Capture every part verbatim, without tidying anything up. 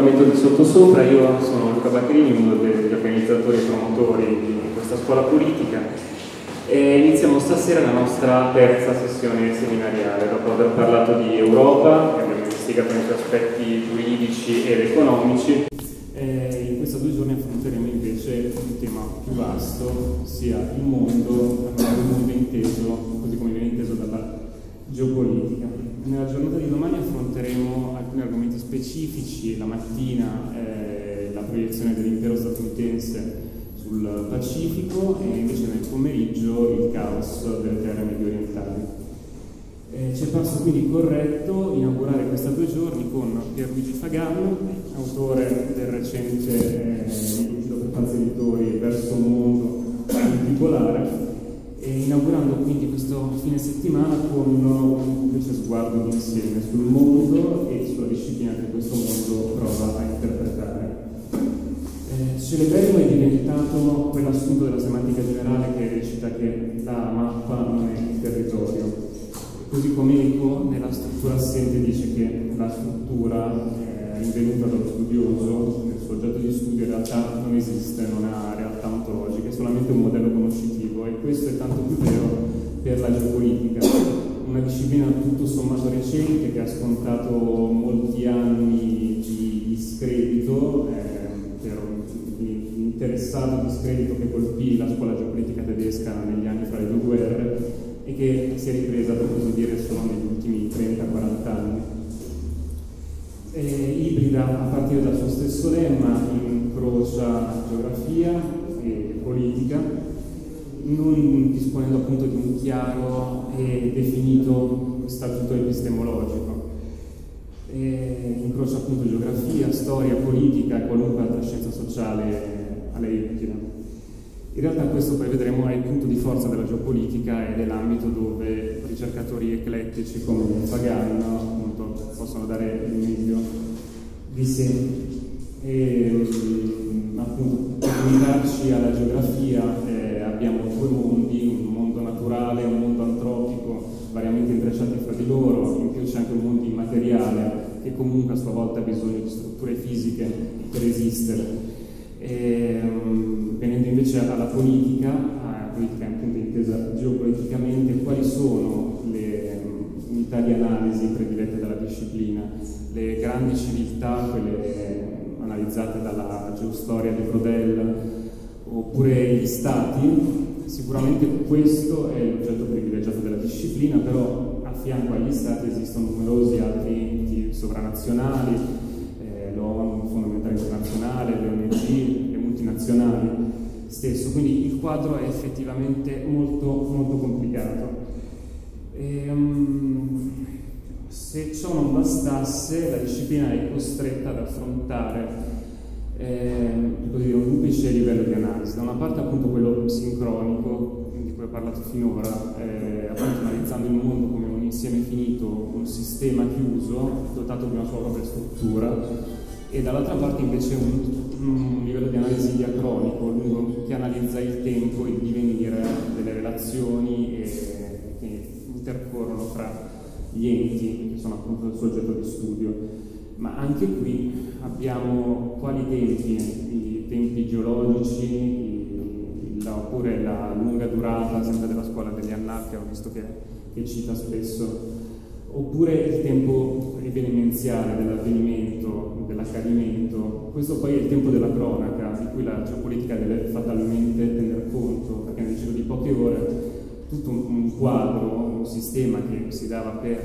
appuntamento di Sottosopra. Io sono Luca Baccherini, uno degli organizzatori e promotori di questa scuola politica, e iniziamo stasera la nostra terza sessione seminariale. Dopo aver parlato di Europa, che abbiamo investigato anche aspetti giuridici ed economici, eh, in questi due giorni affronteremo invece un tema più vasto, ossia il mondo, il mondo inteso, così come viene inteso dalla geopolitica. Nella giornata di domani affronteremo alcuni argomenti specifici. La mattina eh, la proiezione dell'impero statunitense sul Pacifico e invece nel pomeriggio il caos delle terre mediorientali. Eh, ci è parso quindi corretto inaugurare questi due giorni con Pierluigi Faganno, autore del recente eh, libro per Pazzi Editori Verso un mondo multipolare, e inaugurando quindi questo fine settimana con un duplice sguardo d'insieme sul mondo e sulla disciplina che questo mondo prova a interpretare. Eh, Celeberrimo è diventato quell'assunto della semantica generale che recita che la mappa non è il territorio. Così come Eco, nella struttura assente, dice che la struttura eh, rinvenuta dallo studioso nel suo oggetto di studio in realtà non esiste, non ha realtà ontologica, è solamente un modello conoscitivo, e questo è tanto più vero per la geopolitica, una disciplina tutto sommato recente che ha scontato molti anni di discredito, eh, per l'interessato discredito che colpì la scuola geopolitica tedesca negli anni fra le due guerre e che si è ripresa, per così dire, solo negli ultimi trenta quaranta anni. E ibrida a partire dal suo stesso lemma, incrocia geografia e politica, non disponendo appunto di un chiaro e definito statuto epistemologico. E incrocia appunto geografia, storia, politica e qualunque altra scienza sociale a lei utile. In realtà questo poi vedremo è il punto di forza della geopolitica ed è l'ambito dove ricercatori eclettici come Faganno appunto possono dare il meglio di sé. E appunto per limitarci alla geografia eh, abbiamo due mondi, un mondo naturale e un mondo antropico variamente intrecciati fra di loro, in più c'è anche un mondo immateriale che comunque a sua volta ha bisogno di strutture fisiche per esistere. E, um, venendo invece alla politica, alla politica appunto intesa geopoliticamente, quali sono le um, unità di analisi predilette dalla disciplina? Le grandi civiltà, quelle analizzate dalla geostoria di Brodel, oppure gli stati? Sicuramente questo è l'oggetto privilegiato della disciplina, però a fianco agli stati esistono numerosi altri enti sovranazionali, eh, l'ONU, il Fondo Monetario Internazionale, le O N G, le multinazionali stesso, quindi il quadro è effettivamente molto, molto complicato. E, um, se ciò non bastasse, la disciplina è costretta ad affrontare eh, così, un duplice livello di analisi. Da una parte appunto quello sincronico, di cui ho parlato finora, eh, appunto analizzando il mondo come un insieme finito, un sistema chiuso, dotato di una sua propria struttura, e dall'altra parte invece un, un livello di analisi diacronico, lungo, che analizza il tempo, il divenire delle relazioni e, che intercorrono fra gli enti che sono appunto il suo oggetto di studio. Ma anche qui abbiamo quali tempi? I tempi geologici, i, la, oppure la lunga durata sempre della scuola degli Annales, che ho visto che, che cita spesso, oppure il tempo evenimenziale dell'avvenimento, dell'accadimento. Questo poi è il tempo della cronaca, di cui la geopolitica deve fatalmente tener conto, perché nel giro di poche ore tutto un, un quadro, un sistema che si dava per,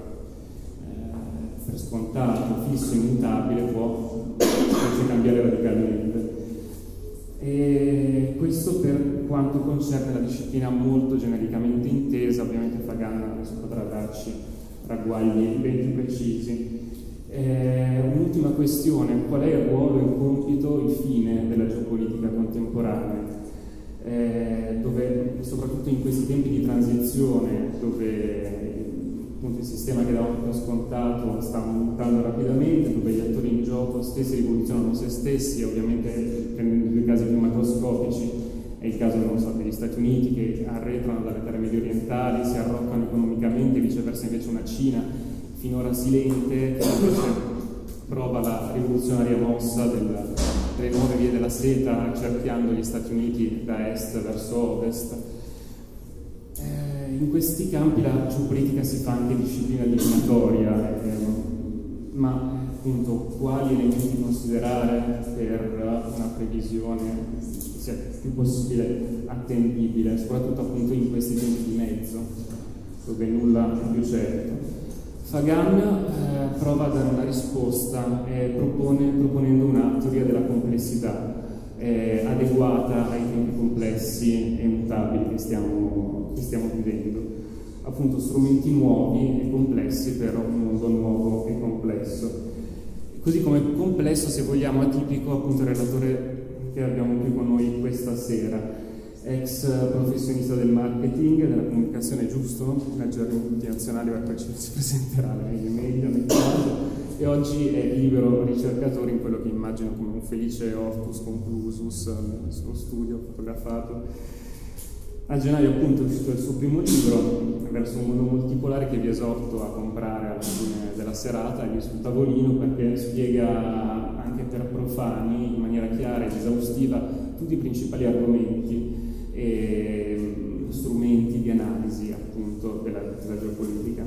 eh, per scontato, fisso, immutabile, può invece cambiare radicalmente. E questo per quanto concerne la disciplina molto genericamente intesa. Ovviamente Faganno adesso potrà darci ragguagli ben più precisi. Eh, un'ultima questione: qual è il ruolo e il compito, il fine della geopolitica contemporanea? Eh, dove, soprattutto in questi tempi di transizione, dove appunto il sistema che davamo per scontato sta mutando rapidamente, dove gli attori in gioco stessi rivoluzionano se stessi, ovviamente prendendo due casi più macroscopici, è il caso non so, degli Stati Uniti che arretrano dalle terre medio orientali, si arroccano economicamente, viceversa invece una Cina finora silente, che invece prova la rivoluzionaria mossa del, delle nuove vie della seta, cerchiando gli Stati Uniti da est verso ovest. Eh, in questi campi la geopolitica si fa anche disciplina divinatoria, eh, ma appunto quali elementi considerare per una previsione che sia più possibile attendibile, soprattutto appunto in questi tempi di mezzo, dove nulla è più certo. Fagan eh, prova a dare una risposta eh, propone, proponendo una teoria della complessità eh, adeguata ai tempi complessi e mutabili che stiamo, che stiamo vivendo. Appunto strumenti nuovi e complessi per un mondo nuovo e complesso. Così come complesso, se vogliamo, atipico appunto il relatore che abbiamo qui con noi questa sera, ex professionista del marketing e della comunicazione, giusto? Nel gergo multinazionale, per poi ci si presenterà meglio, meglio nel caso, e oggi è libero ricercatore in quello che immagino come un felice hortus conclusus nel suo studio fotografato. A gennaio appunto è uscito il suo primo libro, Verso un mondo multipolare, che vi esorto a comprare alla fine della serata, è lì sul tavolino, perché spiega anche per profani in maniera chiara ed esaustiva tutti i principali argomenti e strumenti di analisi appunto della, della geopolitica.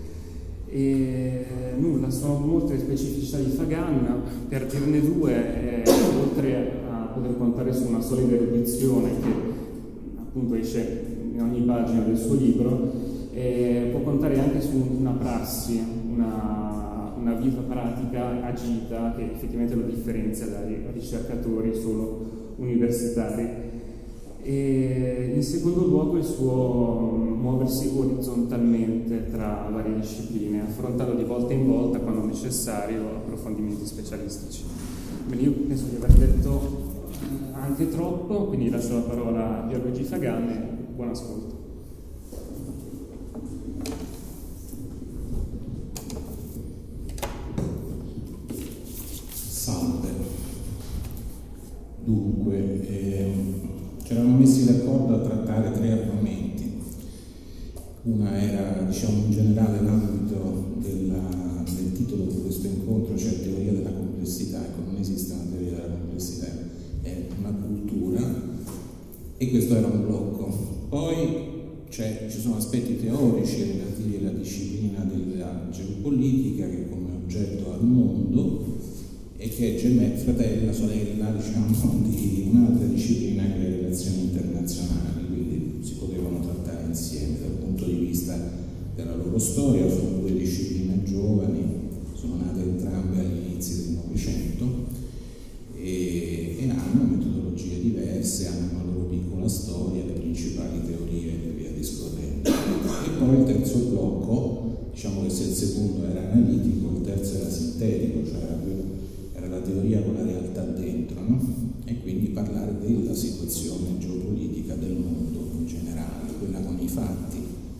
E nulla, sono molte specificità di Fagan. Per dirne due, eh, oltre a poter contare su una solida erudizione che appunto esce in ogni pagina del suo libro, eh, può contare anche su una prassi, una, una vita pratica agita che effettivamente lo differenzia dai ricercatori solo universitari. E in secondo luogo il suo muoversi orizzontalmente tra varie discipline, affrontando di volta in volta, quando necessario, approfondimenti specialistici. Bene, io penso di aver detto anche troppo, quindi lascio la parola a Pierluigi Fagan e buon ascolto. Salve. Dunque, ehm, ci eravamo messi d'accordo a trattare tre argomenti. Una era, diciamo, in generale l'ambito della, del titolo di questo incontro, cioè teoria della complessità. Ecco, non esiste una teoria della complessità, è una cultura, e questo era un blocco. Poi cioè, ci sono aspetti teorici relativi alla disciplina della geopolitica che come oggetto al mondo e che è gemella, fratella, sorella, diciamo, di un'altra disciplina che è le relazioni internazionali, quindi si potevano trattare insieme dal punto di vista della loro storia. Sono due discipline giovani, sono nate entrambe agli inizi del Novecento e, e hanno metodologie diverse, hanno una loro piccola storia, le principali teorie e via discorrendo. E poi il terzo blocco, diciamo che se il secondo era analitico, il terzo era sintetico, cioè era la teoria con la realtà dentro, no? E quindi parlare della situazione geopolitica del mondo in generale, quella con i fatti.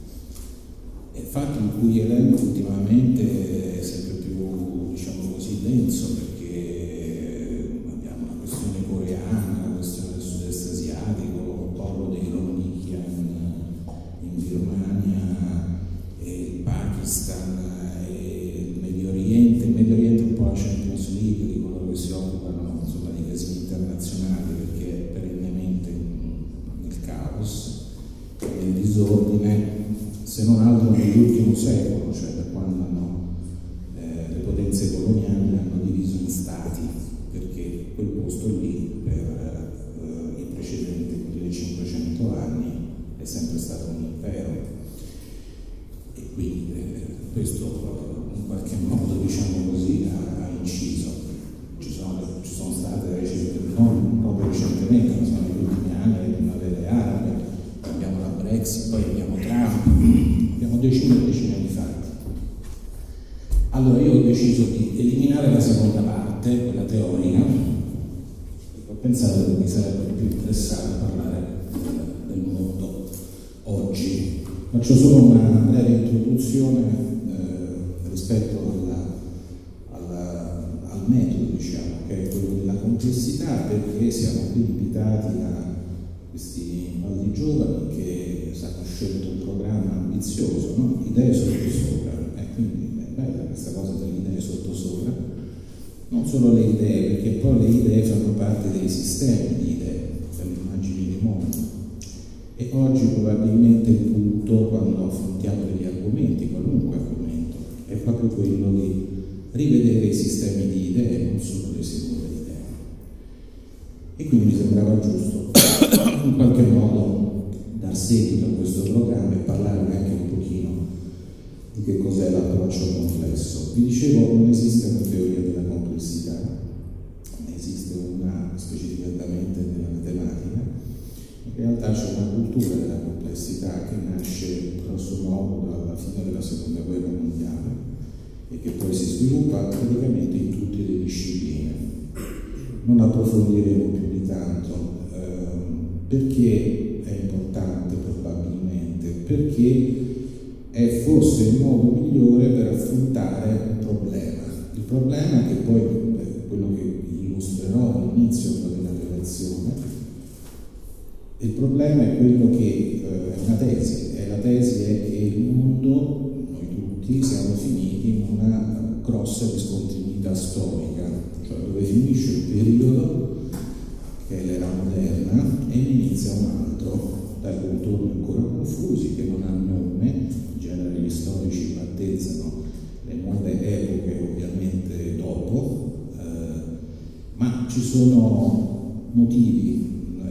E fatti in cui l'elenco ultimamente è sempre più, diciamo così, denso, perché abbiamo la questione coreana, la questione del sud-est asiatico, il popolo dei Rohingya in Birmania, e il Pakistan, e il Medio Oriente, il Medio Oriente è un po' la Champions League di coloro che si occupano, insomma, di casini internazionali, perché è perennemente nel caos, nel disordine, se non altro nell'ultimo secolo, cioè da quando hanno, eh, le potenze coloniali hanno diviso in stati, perché quel posto lì per eh, i precedenti millecinquecento anni è sempre stato un impero, e quindi eh, questo in qualche modo, diciamo così, ha, ha inciso. Ci sono, ci sono state recentemente, non proprio recentemente, ma sono negli ultimi anni le primavere arabe, abbiamo la Brexit, poi abbiamo Trump, abbiamo decine e decine di fatti. Allora io ho deciso di eliminare la seconda parte, quella teorica, perché ho pensato che mi sarebbe più interessato a parlare del, del mondo oggi. Faccio solo una breve introduzione eh, rispetto alla, alla, al metodo, diciamo, che è quello della complessità, perché siamo qui invitati da questi maldi giovani che hanno scelto un programma ambizioso, no? Idee sottosopra, e quindi è bella questa cosa delle idee sottosopra, non solo le idee, perché poi le idee fanno parte dei sistemi di idee, delle immagini di mondo. E oggi probabilmente il punto, quando affrontiamo degli argomenti, qualunque argomento, è proprio quello di rivedere i sistemi di idee, non solo le singole idee. E quindi mi sembrava giusto in qualche modo dar seguito a questo programma e parlare anche un pochino di che cos'è l'approccio complesso. Vi dicevo, non esiste una teoria della complessità, ne esiste una specificatamente nella matematica. In realtà c'è una cultura della complessità che nasce grosso modo dalla fine della seconda guerra mondiale e che poi si sviluppa praticamente in tutte le discipline. Non approfondiremo più di tanto ehm, perché è importante probabilmente, perché è forse il modo migliore per affrontare un problema. Il problema che poi è quello che illustrerò all'inizio della relazione. Il problema è quello che eh, è una tesi, e la tesi è che il mondo, noi tutti, siamo finiti in una grossa discontinuità storica, cioè dove finisce un periodo, che è l'era moderna, e inizia un altro, dai contorni ancora confusi, che non hanno nome, in genere gli storici battezzano le nuove epoche ovviamente dopo, eh, ma ci sono motivi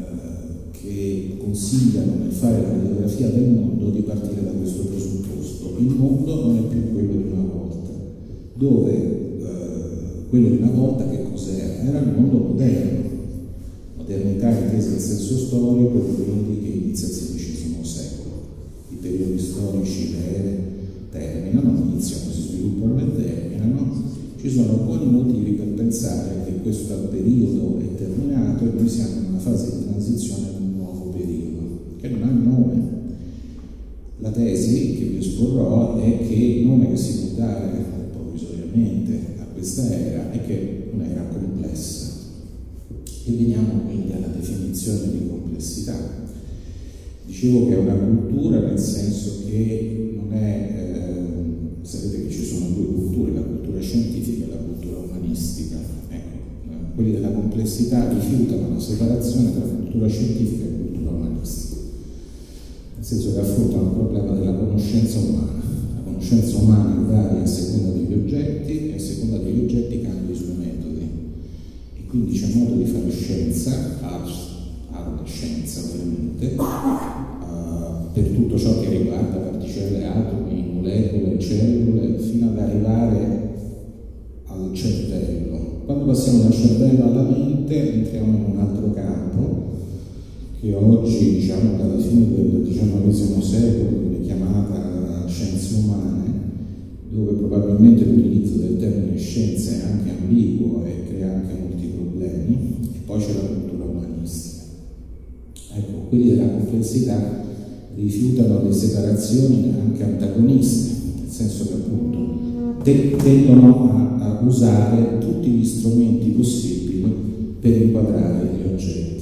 che consigliano nel fare la radiografia del mondo di partire da questo presupposto. Il mondo non è più quello di una volta, dove eh, quello di una volta che cos'era? Era il mondo moderno, modernità intesa in senso storico, quindi che inizia il sedicesimo secolo. I periodi storici, le ere terminano, iniziano, si sviluppano e terminano. Ci sono buoni motivi per pensare che questo periodo è terminato e noi siamo in una fase di transizione ad un nuovo periodo, che non ha nome. La tesi che vi esporrò è che il nome che si può dare provvisoriamente a questa era è che è un'era complessa. E veniamo quindi alla definizione di complessità. Dicevo che è una cultura nel senso che non è... Eh, sapete che ci sono due culture, la cultura scientifica e la cultura umanistica. Ecco, quelli della complessità rifiutano la separazione tra cultura scientifica e cultura umanistica, nel senso che affrontano il problema della conoscenza umana. La conoscenza umana varia a seconda degli oggetti e a seconda degli oggetti cambia i suoi metodi. E quindi c'è modo di fare scienza, arte, scienza ovviamente, uh, per tutto ciò che riguarda particelle, atomi, molecole, cellule, fino ad arrivare al cervello. Quando passiamo dal cervello alla mente entriamo in un altro campo che oggi, diciamo dalla fine del diciannovesimo secolo, viene chiamata scienze umane, dove probabilmente l'utilizzo del termine scienza è anche ambiguo e crea anche molti problemi. E poi c'è la cultura umanistica. Ecco, quelli della complessità rifiutano le separazioni anche antagoniste, nel senso che appunto tendono a, a usare tutti gli strumenti possibili per inquadrare gli oggetti.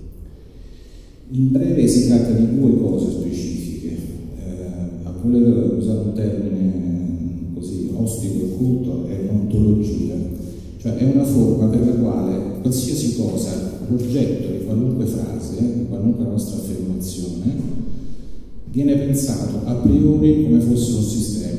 In breve si tratta di due cose specifiche. Eh, a voler usare un termine così ostico e culto è ontologia, cioè è una forma per la quale qualsiasi cosa, l'oggetto di qualunque frase, di qualunque nostra affermazione, viene pensato a priori come fosse un sistema.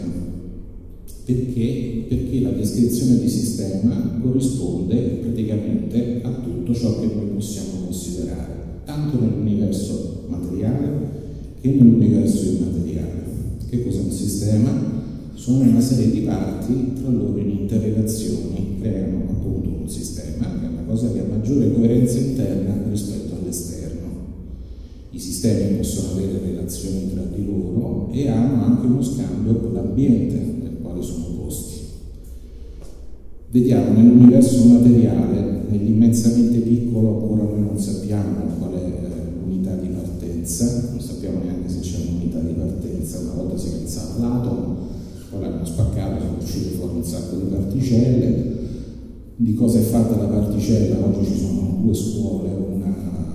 Perché? Perché la descrizione di sistema corrisponde praticamente a tutto ciò che noi possiamo considerare, tanto nell'universo materiale che nell'universo immateriale. Che cos'è un sistema? Sono una serie di parti tra loro in interrelazioni, creano appunto un sistema, che è una cosa che ha maggiore coerenza interna rispetto all'esterno. I sistemi possono avere relazioni tra di loro e hanno anche uno scambio con l'ambiente nel quale sono posti. Vediamo nell'universo materiale, nell'immensamente piccolo, ancora noi non sappiamo qual è l'unità di partenza, non sappiamo neanche se c'è un'unità di partenza. Una volta si pensava all'atomo, poi l'hanno spaccato, sono uscite fuori un sacco di particelle. Di cosa è fatta la particella? Oggi ci sono due scuole, una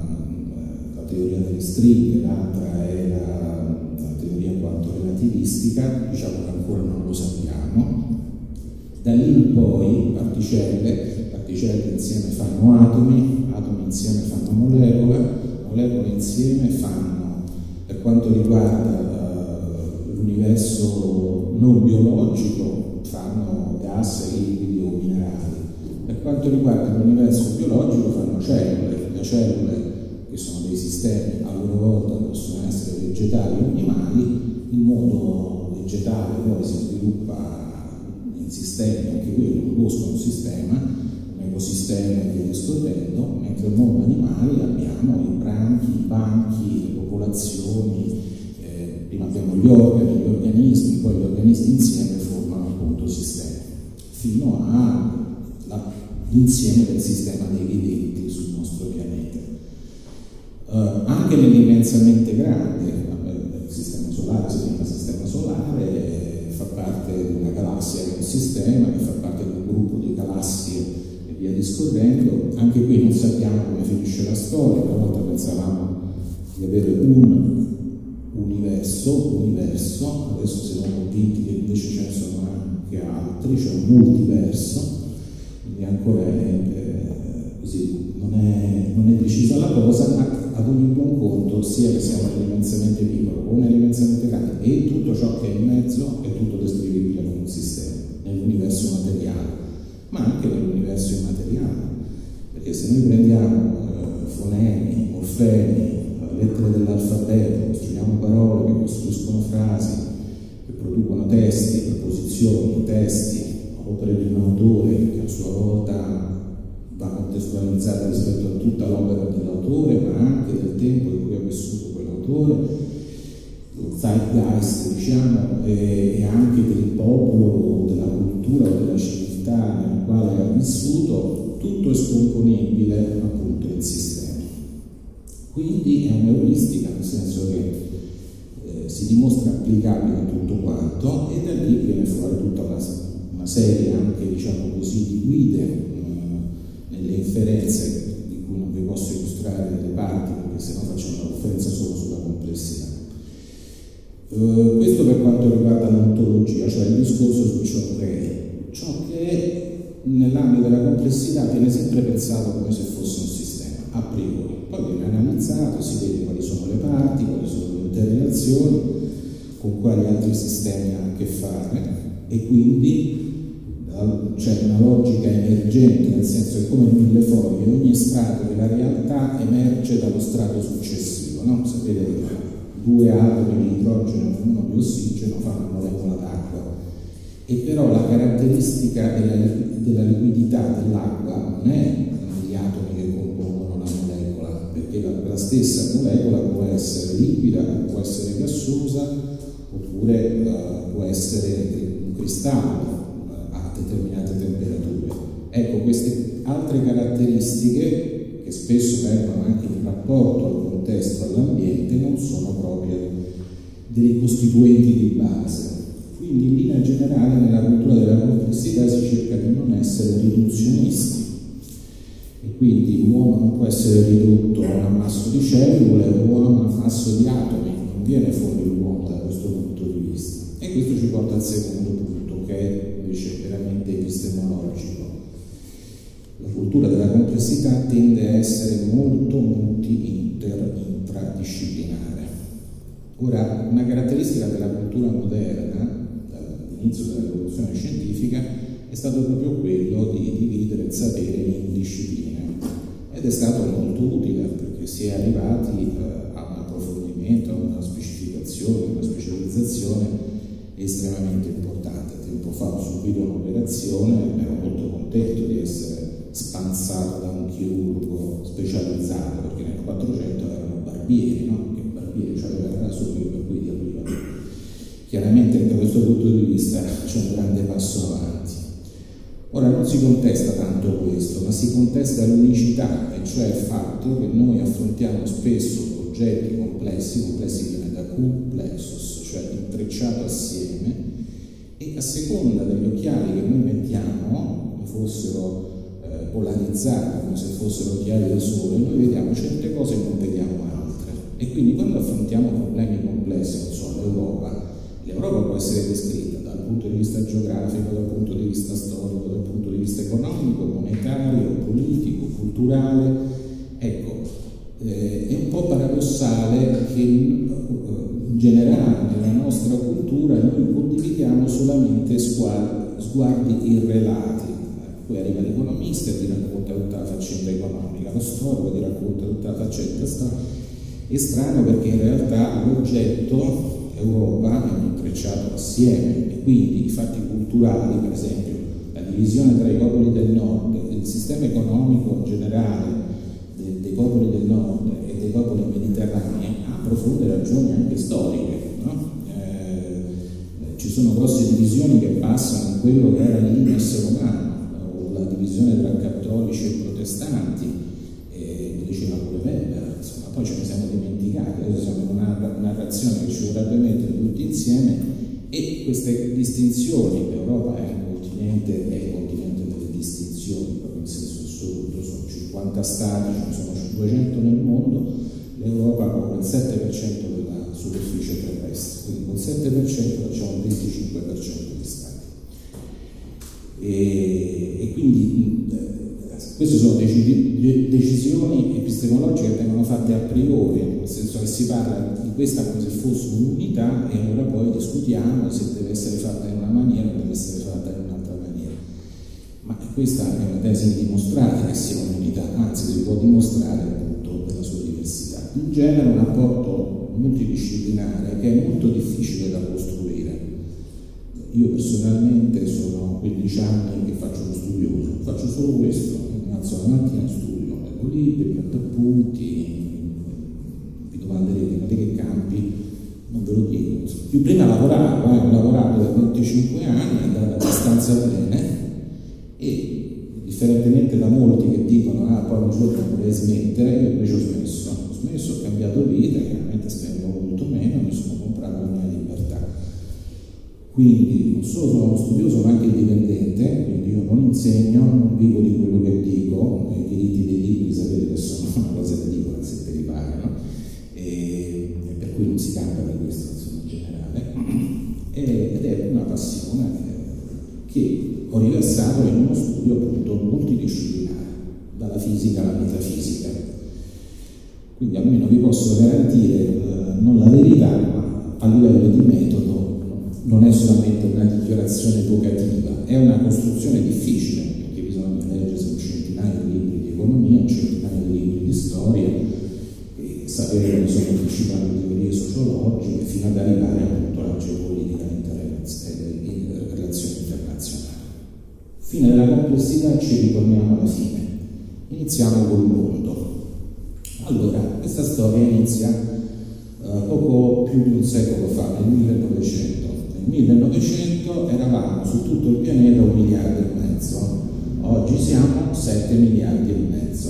la teoria delle stringhe, l'altra è la, la teoria quanto relativistica, diciamo che ancora non lo sappiamo. Da lì in poi, particelle, la particelle insieme fanno atomi, atomi insieme fanno molecole, molecole insieme fanno, per quanto riguarda uh, l'universo non biologico, fanno gas, liquidi o minerali. Per quanto riguarda l'universo biologico fanno cellule, le cellule che sono dei sistemi a loro volta possono essere vegetali o animali. Il mondo vegetale poi si sviluppa in sistemi, anche quello conoscono un sistema, un ecosistema e via discorrendo, mentre nel mondo animale abbiamo i branchi, i banchi, le popolazioni, eh, prima abbiamo gli organi, gli organismi, poi gli organismi insieme formano appunto sistemi, fino all'insieme del sistema dei viventi sul nostro pianeta. Uh, anche nell'immensamente grande, il sistema solare si chiama sistema solare, eh, fa parte di una galassia che è un sistema, che fa parte di un gruppo di galassie e via discorrendo. Anche qui non sappiamo come finisce la storia, una volta pensavamo di avere un universo, universo, adesso siamo convinti che invece ce ne sono anche altri, cioè un multiverso, quindi ancora è, eh, così, non è, non è decisa la cosa, ma ad ogni buon conto, sia che siamo nell'immensamente piccolo o nell'immensamente grande, e tutto ciò che è in mezzo è tutto descrivibile come un sistema, nell'universo materiale, ma anche nell'universo immateriale, perché se noi prendiamo eh, fonemi, morfemi, lettere dell'alfabeto, costruiamo parole che costruiscono frasi, che producono testi, preposizioni, testi, opere di un autore che a sua volta va contestualizzata rispetto a tutta l'opera dell'autore, ma anche del tempo in cui ha vissuto quell'autore, lo zeitgeist, diciamo, e, e anche del popolo, della cultura o della civiltà nel quale ha vissuto, tutto è scomponibile appunto in sistemi. Quindi è un'euristica, nel senso che eh, si dimostra applicabile a tutto quanto, e da lì viene fuori tutta una, una serie anche, diciamo così, di guide nelle inferenze di cui non vi posso illustrare le parti, perché sennò facciamo una conferenza solo sulla complessità. Uh, questo per quanto riguarda l'ontologia, cioè il discorso su ciò che è. Ciò che è nell'ambito della complessità viene sempre pensato come se fosse un sistema, a priori. Poi viene analizzato, si vede quali sono le parti, quali sono le interrelazioni, con quali altri sistemi ha a che fare, e quindi c'è una logica emergente, nel senso che come in mille foglie ogni strato della realtà emerge dallo strato successivo, no? Sapete che due atomi di idrogeno e uno di ossigeno fanno una molecola d'acqua, e però la caratteristica della, della liquidità dell'acqua non è gli atomi che compongono la molecola, perché la, la stessa molecola può essere liquida, può essere gassosa, oppure uh, può essere un cristallo determinate temperature. Ecco, queste altre caratteristiche, che spesso vengono anche in rapporto al contesto, all'ambiente, non sono proprie dei costituenti di base. Quindi in linea generale nella cultura della complessità si cerca di non essere riduzionisti, e quindi l'uomo non può essere ridotto a un ammasso di cellule o a un ammasso di atomi, non viene fuori l'uomo da questo punto di vista. E questo ci porta al secondo punto, che è invece veramente epistemologico. La cultura della complessità tende a essere molto multi-intradisciplinare. Ora, una caratteristica della cultura moderna, dall'inizio della rivoluzione scientifica, è stato proprio quello di dividere il sapere in discipline, ed è stato molto utile, perché si è arrivati eh, a un approfondimento, a una specificazione, una specializzazione estremamente importante. Tempo fa ho subito un'operazione, ero molto contento di essere spanzato da un chirurgo specializzato, perché nel quattrocento erano barbieri, no? Che barbieri c'aveva il raso qui, per cui ti aprivano. Chiaramente da questo punto di vista c'è un grande passo avanti. Ora non si contesta tanto questo, ma si contesta l'unicità, e cioè il fatto che noi affrontiamo spesso oggetti complessi, complessi viene da complexus, cioè intrecciato assieme, e a seconda degli occhiali che noi mettiamo, come fossero eh, polarizzati, come se fossero occhiali da sole, noi vediamo certe cose e non vediamo altre. E quindi quando affrontiamo problemi complessi, non so, l'Europa, L'Europa può essere descritta dal punto di vista geografico, dal punto di vista storico, dal punto di vista economico, monetario, politico, culturale. Ecco, eh, è un po' paradossale che in generale nella nostra cultura noi condividiamo solamente sguardi, sguardi irrelati. Poi arriva l'economista e ti racconta tutta la faccenda economica, lo storico ti racconta tutta la faccenda storica. È strano perché in realtà l'oggetto Europa è intrecciato assieme e quindi i fatti culturali, per esempio la divisione tra i popoli del nord, il sistema economico generale dei, dei popoli del nord e dei popoli mediterranei ha profonde ragioni anche storiche, no? Eh, ci sono grosse divisioni che passano in quello che era l'Impero romano, o la divisione tra cattolici e protestanti, e lo diceva pure Weber, insomma, poi ce ne siamo dimenticati, adesso siamo in una narrazione che ci vorrebbe mettere tutti insieme, e queste distinzioni, l'Europa è un continente, è il continente delle distinzioni, proprio in senso assoluto, sono cinquanta stati, ce ne sono duecento nel mondo, l'Europa copre il sette per cento della superficie terrestre, quindi col sette per cento facciamo il venticinque per cento di stati. E, e quindi queste sono decisioni epistemologiche che vengono fatte a priori, nel senso che si parla di questa come se fosse un'unità e allora poi discutiamo se deve essere fatta in una maniera o deve essere fatta in un'altra maniera. Ma questa è una tesi dimostrata che sia un'unità, anzi si può dimostrare appunto della sua diversità. In genere un rapporto multidisciplinare che è molto difficile da costruire. Io personalmente sono quindici anni che faccio lo studioso, faccio solo questo, mi alzo la mattina, studio, leggo libri, prendo appunti, vi domanderete ma di che campi, non ve lo chiedo. Più prima lavoravo, eh, ho lavorato da venticinque anni, è andata abbastanza bene e differentemente da molti che dicono ah poi un giorno vorrei smettere, io invece ho smesso, ho smesso, ho cambiato vita, chiaramente spendo molto meno, mi sono comprato la mia libertà. Quindi non solo sono uno studioso ma anche indipendente, quindi io non insegno, non vivo di quello che dico, i diritti dei libri sapete che sono una cosa ridicola se te li pagano, e, e per cui non si cambia di questo insomma, in generale, e, ed è una passione che ho riversato in uno studio appunto multidisciplinare, dalla fisica alla metafisica. Quindi almeno vi posso garantire eh, non la verità, ma a livello di metodo non è solamente una dichiarazione evocativa, è una costruzione difficile, perché bisogna leggere un centinaio di libri di economia, un centinaio di libri di storia, e sapere quali sono le principali teorie sociologiche, fino ad arrivare appunto alla geopolitica e relazioni internazionali. Fine della complessità, ci ritorniamo alla fine. Iniziamo col mondo. Allora, questa storia inizia uh, poco più di un secolo fa, nel millenovecento. Nel millenovecento eravamo su tutto il pianeta un miliardo e mezzo, oggi siamo sette miliardi e mezzo.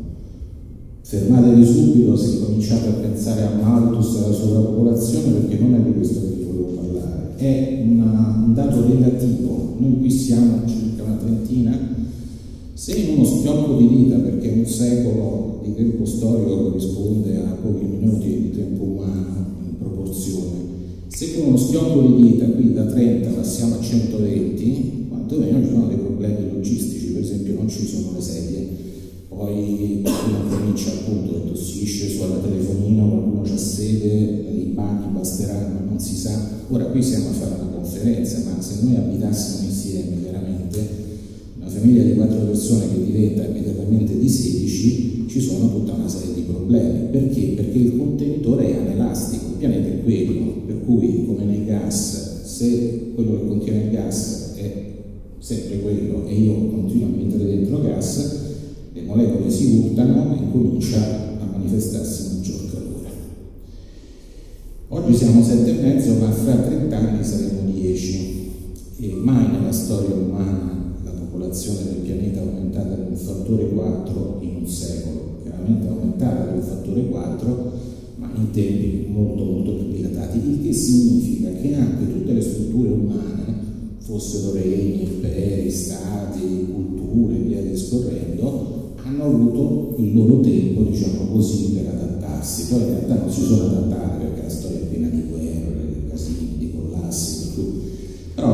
Fermatevi subito se cominciate a pensare a Malthus e alla sovrapopolazione, perché non è di questo che vi volevo parlare, è una, un dato relativo. Noi qui siamo circa una trentina, se in uno schiocco di dita, perché un secolo di tempo storico corrisponde a pochi minuti di tempo umano in proporzione, se con uno schiocco di dita qui da trenta passiamo a centoventi, quantomeno ci sono dei problemi logistici, per esempio non ci sono le sedie, poi qualcuno comincia appunto e tossisce sulla telefonina, qualcuno c'ha sede, i banchi basteranno, non si sa. Ora qui siamo a fare una conferenza, ma se noi abitassimo insieme veramente una famiglia di quattro persone che diventa immediatamente di sedici, ci sono tutta una serie di problemi. Perché? Perché il contenitore è anelastico, il pianeta è quello, per cui come nei gas, se quello che contiene il gas è sempre quello e io continuo a mettere dentro gas, le molecole si urtano e comincia a manifestarsi maggior calore. Oggi siamo sette e mezzo, ma fra trenta anni saremo dieci, e mai nella storia umana la popolazione del pianeta è aumentata di un fattore quattro in un secolo. Chiaramente è aumentata di un fattore quattro, ma in tempi molto molto più dilatati, il che significa che anche tutte le strutture umane, fossero regni, imperi, stati, culture, via discorrendo, hanno avuto il loro tempo, diciamo così, per adattarsi. Poi in realtà non si sono adattati perché la storia è piena di guerre, di casini, di collati,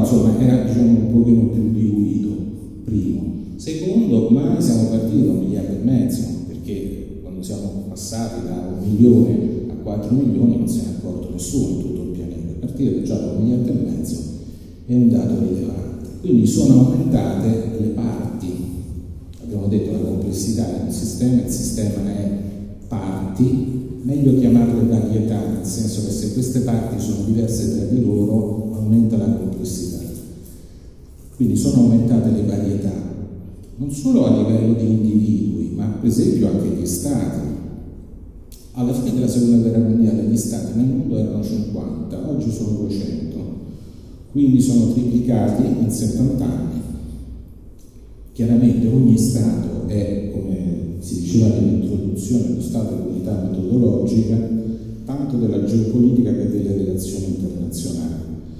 insomma era, diciamo, un pochino più diluito, primo. Secondo, mai siamo partiti da un miliardo e mezzo, perché quando siamo passati da un milione a quattro milioni non se ne è accorto nessuno in tutto il pianeta. Partire già da un miliardo e mezzo è un dato rilevante. Quindi sono aumentate le parti, abbiamo detto la complessità del sistema, il sistema è parti, meglio chiamarle varietà, nel senso che se queste parti sono diverse tra di loro aumenta la complessità. Quindi sono aumentate le varietà, non solo a livello di individui, ma per esempio anche gli stati. Alla fine della seconda guerra mondiale gli stati nel mondo erano cinquanta, oggi sono duecento, quindi sono triplicati in settanta anni. Chiaramente ogni stato è, come si diceva nell'introduzione, lo stato di unità metodologica, tanto della geopolitica che delle relazioni internazionali.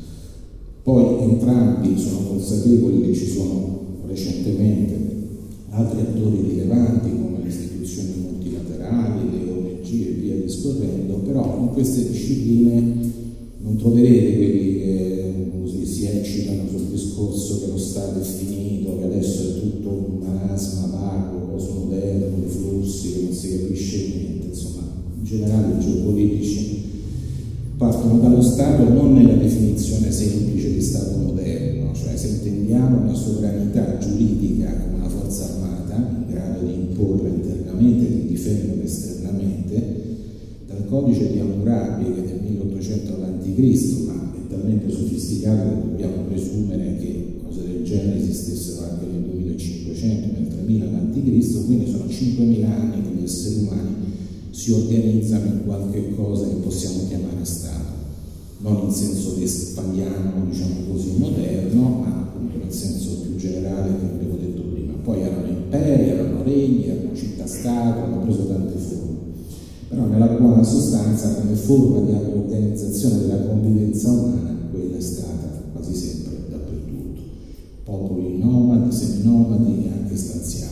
Poi entrambi sono consapevoli che ci sono recentemente altri attori rilevanti come le istituzioni multilaterali, le O N G e via discorrendo, però in queste discipline non troverete quelli che così si eccitano sul discorso che lo Stato è finito, che adesso è tutto un marasma vago, postmoderno, i flussi, che non si capisce niente. Insomma, in generale i geopolitici partono dallo Stato non nella definizione semplice di Stato moderno, cioè se intendiamo una sovranità giuridica come una forza armata in grado di imporre internamente e di difendere esternamente, dal codice di Hammurabi che è del milleottocento avanti Cristo, ma è talmente sofisticato che dobbiamo presumere che cose del genere esistessero anche nel duemilacinquecento, nel tremila avanti Cristo, quindi sono cinquemila anni che gli esseri umani si organizzano in qualche cosa che possiamo chiamare Stato, non in senso vespaliano, diciamo così, moderno, ma appunto nel senso più generale che abbiamo detto prima. Poi erano imperi, erano regni, erano città-stato, hanno preso tante forme, però nella buona sostanza come forma di organizzazione della convivenza umana quella è stata quasi sempre dappertutto. Popoli nomadi, seminomadi e anche stanziali.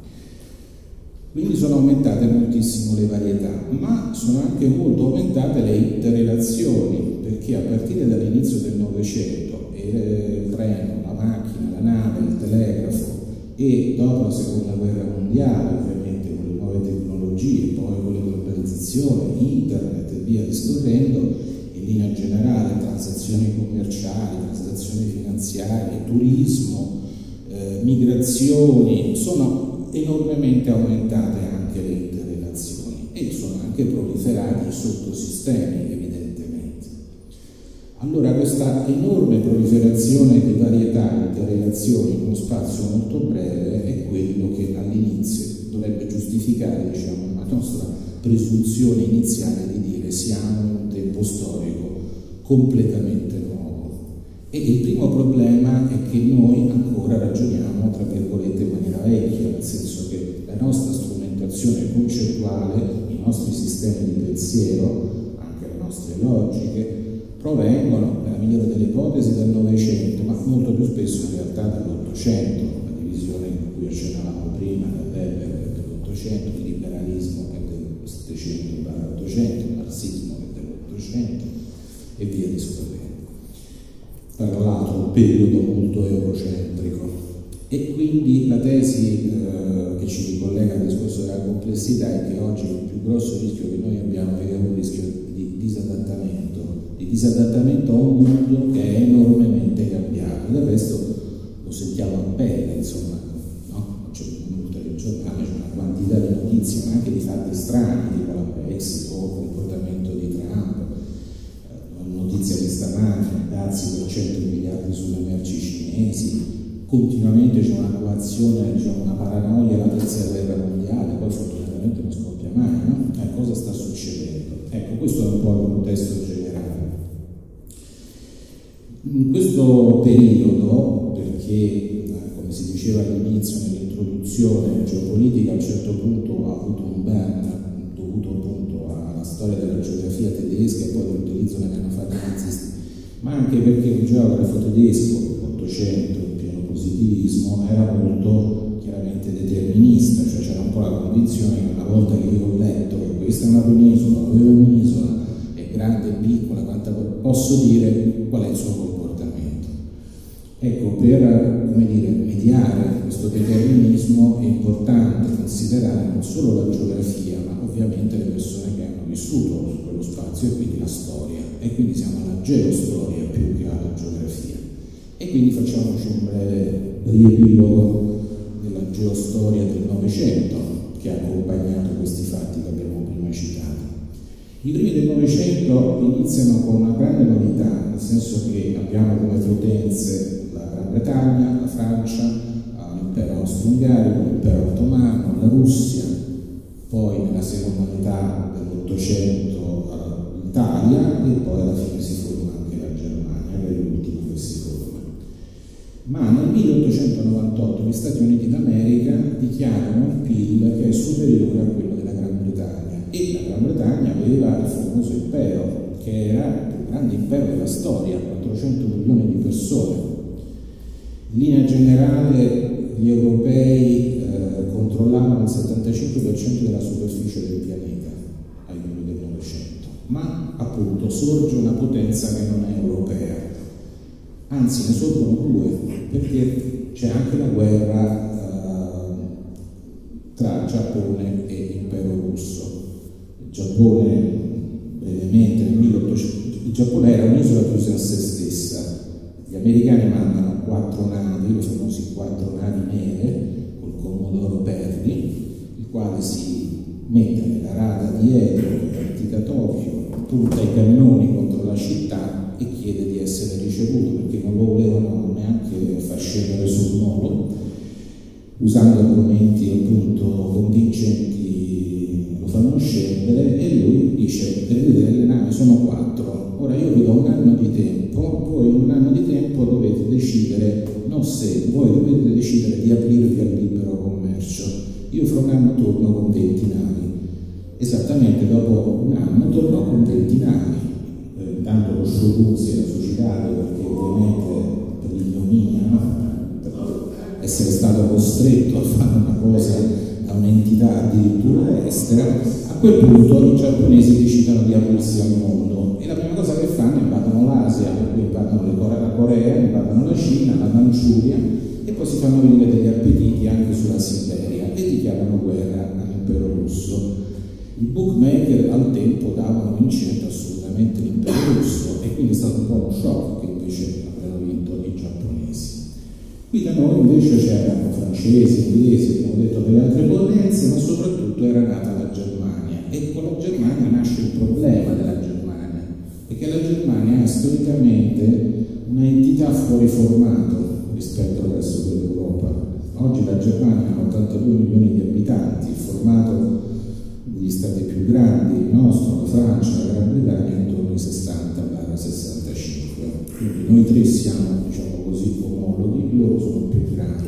Quindi sono aumentate moltissimo le varietà, ma sono anche molto aumentate le interrelazioni, perché a partire dall'inizio del Novecento, il treno, la macchina, la nave, il telegrafo e dopo la seconda guerra mondiale, ovviamente con le nuove tecnologie, poi con le globalizzazioni, internet e via discorrendo, in linea generale transazioni commerciali, transazioni finanziarie, turismo, eh, migrazioni, sono enormemente aumentate anche le interrelazioni e sono anche proliferati i sottosistemi, evidentemente. Allora questa enorme proliferazione di varietà e interrelazioni in uno spazio molto breve è quello che all'inizio dovrebbe giustificare, diciamo, la nostra presunzione iniziale di dire siamo in un tempo storico completamente nuovo. E il primo problema è che noi ancora ragioniamo, tra virgolette, in maniera vecchia, nel senso che la nostra strumentazione concettuale, i nostri sistemi di pensiero, anche le nostre logiche, provengono, nella migliore delle ipotesi, dal Novecento, ma molto più spesso in realtà dall'Ottocento, la divisione in cui accennavamo prima, da Weber dell'Ottocento, il liberalismo è del Settecento barra Ottocento, il marxismo è dell'Ottocento e via discorrendo. Tra l'altro un periodo molto eurocentrico, e quindi la tesi eh, che ci ricollega al discorso della complessità è che oggi il più grosso rischio che noi abbiamo è un rischio di disadattamento, di disadattamento a un mondo che è enormemente cambiato. Del resto lo sentiamo a pelle, insomma, no? C'è un telegiornale, c'è una quantità di notizie, ma anche di fatti strani, tipo la Brexit o il comportamento di Trump. Notizia di stamane, dazi per cento miliardi sulle merci cinesi, continuamente c'è una coazione, diciamo, una paranoia alla terza guerra mondiale, poi fortunatamente non scoppia mai, no? Eh, cosa sta succedendo? Ecco, questo è un po' il contesto generale. In questo periodo, perché come si diceva all'inizio nell'introduzione, la geopolitica a un certo punto ha avuto un burn dovuto appunto alla storia della geografia tedesca e poi dell'utilizzo che hanno fatto i nazisti, ma anche perché un geografo tedesco, Ottocento, in pieno positivismo, era molto chiaramente determinista, cioè c'era un po' la convinzione che una volta che io ho letto che questa è una penisola, quella è un'isola, è grande, è piccola, quanta posso dire qual è il suo comportamento. Ecco, per, come dire, mediare questo determinismo è importante considerare non solo la geografia, ma ovviamente le persone che hanno vissuto su quello spazio e quindi la storia. E quindi siamo alla geostoria più che alla geografia. E quindi facciamoci un breve riepilogo della geostoria del Novecento che ha accompagnato questi fatti che abbiamo prima citato. I primi del Novecento iniziano con una grande novità, nel senso che abbiamo come potenze la Gran Bretagna, la Francia, l'impero austro-ungarico, l'impero ottomano, la Russia, poi nella seconda metà dell'Ottocento l'Italia e poi alla fine si forma anche la Germania, che è l'ultima che si forma. Ma nel milleottocentonovantotto gli Stati Uniti d'America dichiarano un P I L che è superiore a quello della Gran Bretagna e la Gran Bretagna aveva il famoso impero, che era il più grande impero della storia, quattrocento milioni di persone. In linea generale gli europei eh, controllavano il settantacinque per cento della superficie del pianeta ai primi del Novecento, ma appunto sorge una potenza che non è europea, anzi ne sorgono due, perché c'è anche la guerra eh, tra Giappone e impero russo. Il Giappone, brevemente, nel milleottocento, il Giappone era un'isola chiusa a se stessa. Gli americani mandano quattro navi, le famosi quattro navi nere, col Commodoro Perry, il quale si mette nella rada dietro dell'antica Tokyo, punta i cannoni contro la città e chiede di essere ricevuto, perché non lo volevano neanche far scendere sul molo, usando argomenti appunto convincenti lo fanno scendere e lui dice: per vedere le navi sono quattro, ora io vi do un anno di tempo, voi in un anno di tempo dovete decidere, non se, voi dovete decidere di aprirvi al libero commercio, io fra un anno torno con venti navi. Esattamente dopo un anno tornò con venti navi, eh, intanto lo shogun si era suicidato perché ovviamente per l'ignominia, no? Per essere stato costretto a fare una cosa a un'entità addirittura estera. A quel punto i giapponesi decidono di aprirsi al mondo e la prima cosa che fanno è invadono l'Asia, per cui invadono la Corea, invadono la Cina, la Manciuria e poi si fanno venire degli appetiti anche sulla Siberia e dichiarano guerra all'impero russo. I bookmaker al tempo davano vincente assolutamente l'impero russo e quindi è stato un po' uno shock che invece avevano vinto i giapponesi. Qui da noi invece c'erano francesi, inglesi, abbiamo detto delle altre potenze, ma soprattutto era nata la Germania e con la Germania nasce il problema della Germania, perché la Germania è storicamente un'entità fuori formato rispetto al resto dell'Europa. Oggi la Germania ha ottantadue milioni di abitanti, il formato degli stati più grandi, il nostro, la Francia, la Gran Bretagna, intorno ai sessanta sessantacinque. Quindi noi tre siamo, diciamo così, omologhi, loro sono più grandi.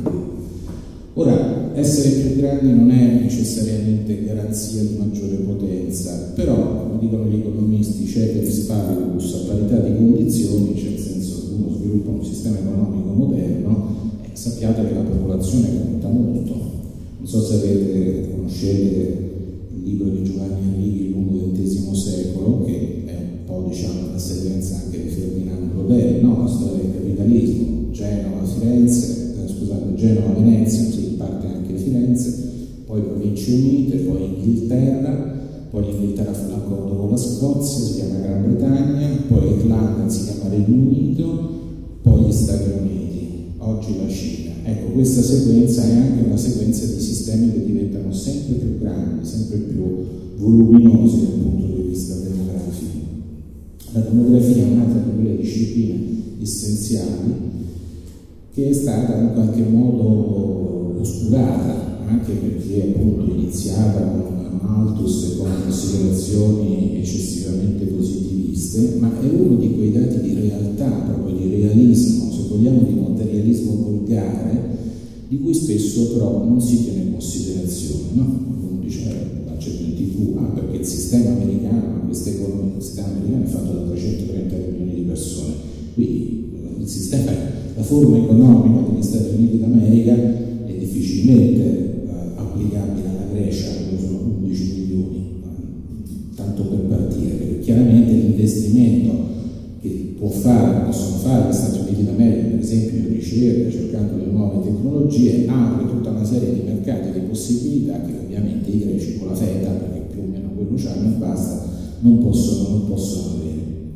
Ora, essere più grandi non è necessariamente garanzia di maggiore potenza, però, come dicono gli economisti, ceteris paribus, a parità di condizioni, cioè nel senso che uno sviluppa un sistema economico moderno, eh, sappiate che la popolazione conta molto. Non so se avete, conoscete il libro di Giovanni Arrighi, Il lungo ventesimo secolo, che è un po', diciamo, la sequenza anche di Ferdinand Brodel, no? La storia del capitalismo, Genova, Firenze, eh, scusate, Genova, Venezia, sì, parte anche Firenze, poi Province Unite, poi Inghilterra, poi l'Inghilterra fa l'accordo con la Scozia, si chiama Gran Bretagna, poi l'Irlanda si chiama Regno Unito, poi gli Stati Uniti, oggi la Cina. Ecco, questa sequenza è anche una sequenza di sistemi che diventano sempre più grandi, sempre più voluminosi dal punto di vista demografico. La demografia è un'altra di quelle discipline essenziali che è stata in qualche modo oscurata, anche perché appunto iniziata con Malthus e con considerazioni eccessivamente positiviste, ma è uno di quei dati di realtà, proprio di realismo, se vogliamo di materialismo volgare, di cui spesso però non si tiene in considerazione, no? Uno dice, eh, l'accetto in tv, ah, perché il sistema americano, questa economia, il sistema americano è fatto da trecentotrenta milioni di persone, quindi il sistema, la forma economica degli Stati Uniti d'America è difficilmente eh, applicabile alla Grecia, dove sono undici milioni, eh, tanto per partire, perché chiaramente l'investimento che può fare, possono fare gli Stati Uniti d'America, per esempio in ricerca tecnologie apre tutta una serie di mercati e di possibilità che ovviamente i greci con la feta, perché più o meno quello c'hanno e basta, non possono, non possono avere.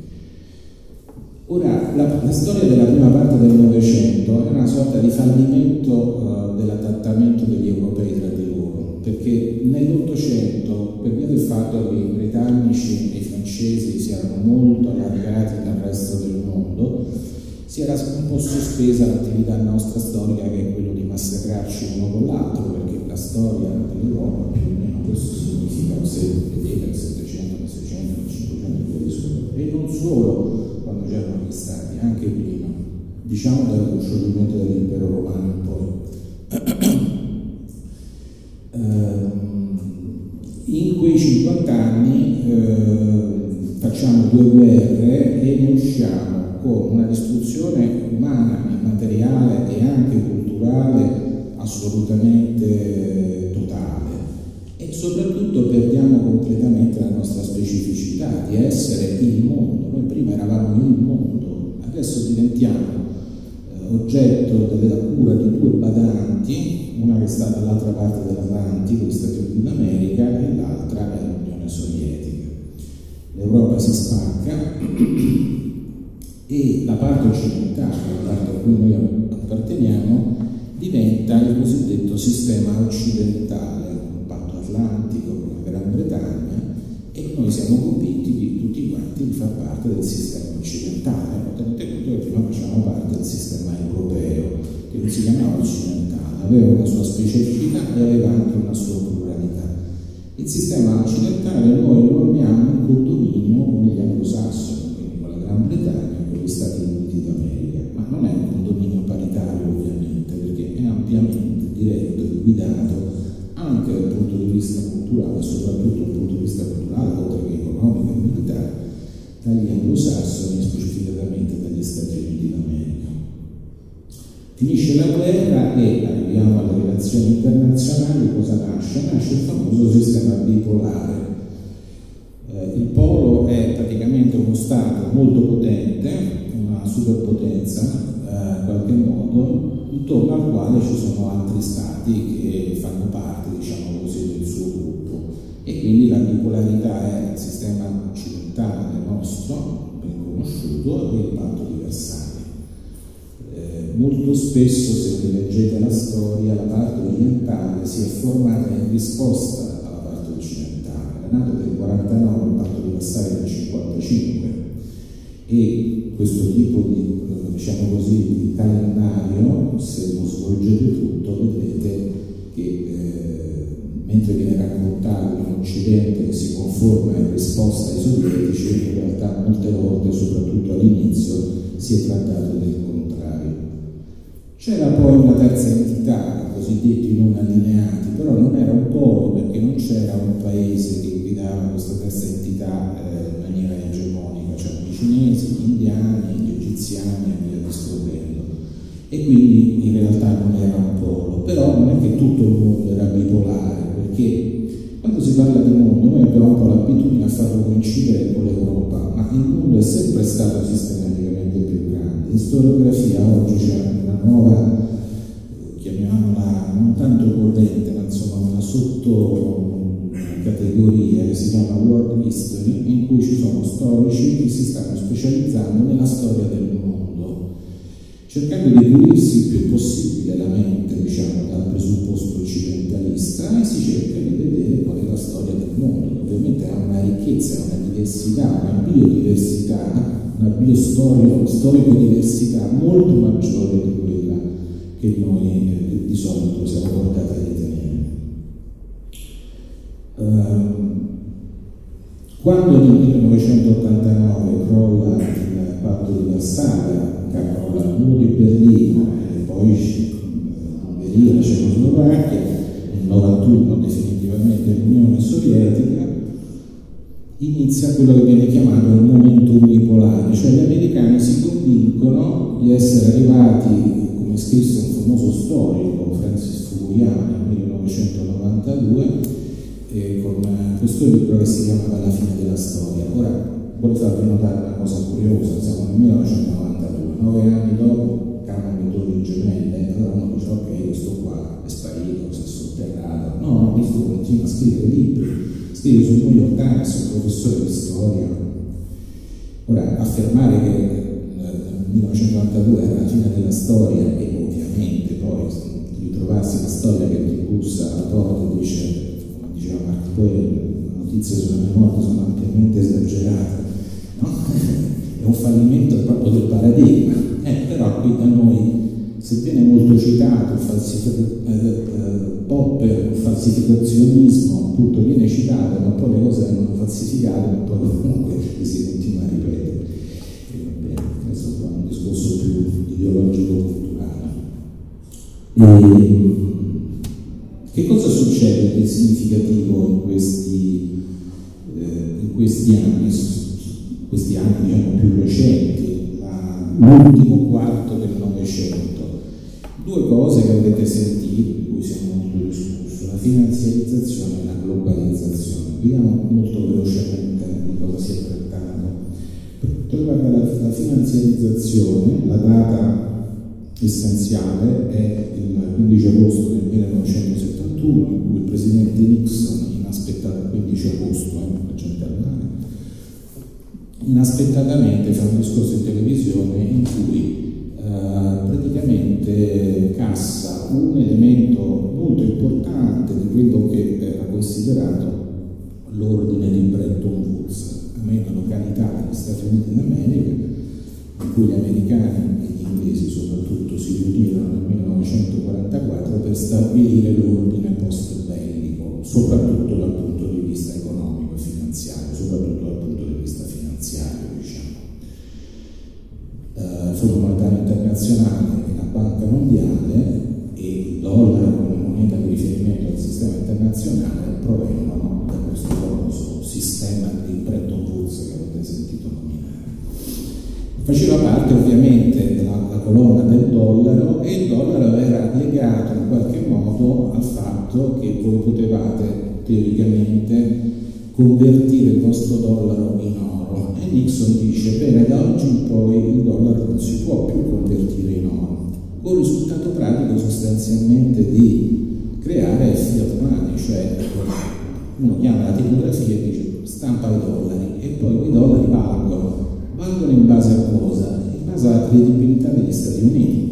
Ora, la, la storia della prima parte del Novecento è una sorta di fallimento uh, dell'adattamento degli europei tra di loro, perché nell'Ottocento, per via del fatto che i britannici e i francesi si erano molto allargati dal resto del mondo, si era un po' sospesa l'attività nostra storica, che è quello di massacrarci uno con l'altro, perché la storia dell'Europa più o meno questo significa, se vedete, nel settecento, nel seicento, nel cinquecento e via discorrendo. E non solo quando c'erano gli stati, anche prima, diciamo dal scioglimento dell'impero romano in poi. In quei cinquanta anni eh, facciamo due guerre e ne usciamo con una distruzione umana, materiale e anche culturale assolutamente totale, e soprattutto perdiamo completamente la nostra specificità di essere il mondo. Noi prima eravamo il mondo, adesso diventiamo eh, oggetto della cura di due badanti, una che sta dall'altra parte dell'Atlantico, gli Stati Uniti d'America, e l'altra è l'Unione Sovietica. L'Europa si spacca e la parte occidentale, la parte a cui noi apparteniamo, diventa il cosiddetto sistema occidentale, con il patto atlantico, con la Gran Bretagna, e noi siamo convinti di tutti quanti di far parte del sistema occidentale. Tenete conto che prima facevamo parte del sistema europeo, che non si chiamava occidentale, aveva una sua specificità e aveva anche una sua pluralità. Il sistema occidentale noi lo abbiamo in condominio con gli anglosassoni, quindi con la Gran Bretagna e con gli Stati Uniti d'America, ma non è un condominio paritario ovviamente, perché è ampiamente diretto e guidato anche dal punto di vista culturale, soprattutto dal punto di vista culturale, oltre che economico e militare, dagli anglosassoni, specificatamente dagli Stati Uniti d'America. Finisce la guerra e arriviamo alle relazioni internazionali. Cosa nasce? Nasce il famoso sistema bipolare. Eh, il polo è praticamente uno Stato molto potente, una superpotenza eh, in qualche modo, intorno al quale ci sono altri Stati che fanno parte, diciamo così, del suo gruppo. E quindi la bipolarità è il sistema occidentale nostro, ben conosciuto, e il patto di Versailles. Eh, molto spesso, se leggete la storia, la parte orientale si è formata in risposta alla parte occidentale. È nato nel quarantanove, il patto di Versailles nel cinquantacinque, e questo tipo di, diciamo così, di calendario, se lo svolgete tutto, vedrete che eh, mentre viene raccontato in Occidente che si conforma in risposta ai sovietici, in realtà molte volte, soprattutto all'inizio, si è trattato del contrario. C'era poi una terza entità, cosiddetti non allineati, però non era un polo, perché non c'era un paese che guidava questa terza entità eh, in maniera egemonica, c'erano i cinesi, gli indiani, gli egiziani e via discorrendo, e quindi in realtà non era un polo. Però non è che tutto il mondo era bipolare, perché quando si parla di mondo noi abbiamo un po' l'abitudine a farlo coincidere con l'Europa, ma il mondo è sempre stato sistematicamente più grande. In storiografia oggi c'è una nuova, chiamiamola non tanto corrente, ma insomma una sottocategoria che si chiama World History, in cui ci sono storici che si stanno specializzando nella storia del mondo, cercando di pulirsi il più possibile la mente, diciamo, dal presupposto occidentalista, e si cerca di vedere qual è la storia del mondo. Ovviamente ha una ricchezza, una diversità, una biodiversità, una biostorico-diversità molto maggiore di quella che noi eh, di solito siamo portati a ritenere. Uh, quando nel millenovecentottantanove crolla il patto di Varsavia, crolla il muro di Berlino e poi l'Ungheria, la Cecoslovacchia, nel novantuno definitivamente l'Unione Sovietica, inizia quello che viene chiamato il momento unipolare, cioè gli americani si convincono di essere arrivati, come scrisse un famoso storico, Francis Fukuyama, nel millenovecentonovantadue, eh, con questo libro che si chiamava La fine della storia. Ora, voglio farvi notare una cosa curiosa: siamo nel millenovecentonovantadue, nove anni dopo cadono le torri gemelle, allora uno dice ok, questo qua è sparito, si è sotterrato. No, no, questo continua a scrivere libri, scrive sul New York Times, è un professore di storia. Ora, affermare che nel millenovecentonovantadue era la fine della storia e ovviamente poi ritrovarsi la storia che ti bussa alla porta e dice, come diceva Mark Twain, le notizie sulla mia morte sono ampiamente esagerate, no? È un fallimento proprio del paradigma. Eh, però qui da noi, sebbene molto citato il falsific- eh, eh, Popper, il falsificazionismo, appunto viene citato, ma poi le cose vengono falsificate, ma poi comunque si continua a ripetere. E va bene, questo è un discorso più ideologico-culturale. E che cosa succede di significativo in questi, eh, in questi anni, questi anni diciamo più recenti, la, l'ultimo quarto del Novecento? Due cose che avete sentito, di cui siamo molto discussi, la finanziarizzazione e la globalizzazione. Vediamo molto velocemente di cosa si è trattato. Per quanto riguarda la, la finanziarizzazione, la data essenziale è il quindici agosto del millenovecentosettantuno, in cui il presidente Nixon, inaspettato, quindici agosto, eh, centenale, inaspettatamente fa un discorso in televisione in cui Uh, praticamente cassa un elemento molto importante di quello che era considerato l'ordine di Bretton Woods, una località degli Stati Uniti d'America in cui gli americani e gli inglesi soprattutto si riunirono nel millenovecentoquarantaquattro per stabilire l'ordine post-bellico, soprattutto dal punto di vista economico e finanziario, soprattutto dal punto di vista finanziario, diciamo. Il Fondo Monetario Internazionale e la Banca Mondiale e il dollaro come moneta di riferimento del sistema internazionale provengono da questo famoso sistema di Bretton Woods che avete sentito nominare. Faceva parte ovviamente della colonna del dollaro e il dollaro era legato in qualche modo al fatto che voi potevate teoricamente convertire il vostro dollaro in oro. E Nixon dice, bene, da oggi in poi il dollaro non si può più convertire in oro, con il risultato pratico sostanzialmente di creare fiat money, cioè uno chiama la tipografia e dice stampa i dollari e poi i dollari valgono, valgono in base a cosa? In base alla credibilità degli Stati Uniti,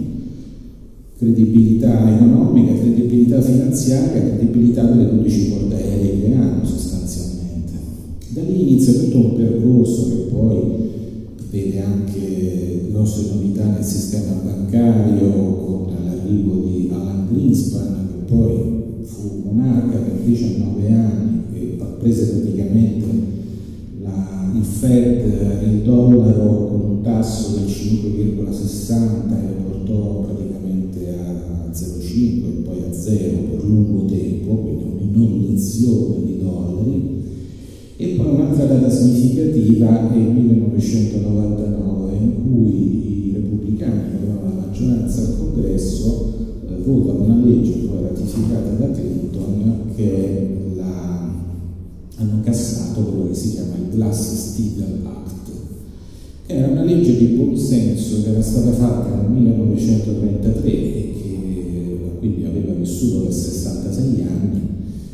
credibilità economica, credibilità finanziaria, credibilità delle dodici porte aeree che hanno sostanzialmente. Da lì inizia tutto un percorso che poi vede anche grosse novità nel sistema bancario con l'arrivo di Alan Greenspan, che poi fu monarca per diciannove anni, che prese praticamente la, il Fed, il dollaro con un tasso del cinque virgola sessanta e lo portò praticamente a zero virgola cinque e poi a zero per lungo tempo, quindi un'inondazione di dollari. E poi un'altra data significativa è il millenovecentonovantanove, in cui i repubblicani che avevano la maggioranza al Congresso eh, votano una legge poi ratificata da Clinton che la, hanno cassato quello che si chiama il Glass-Steagall Act, che era una legge di buon senso che era stata fatta nel millenovecentotrentatré e che quindi aveva vissuto per sessantasei anni,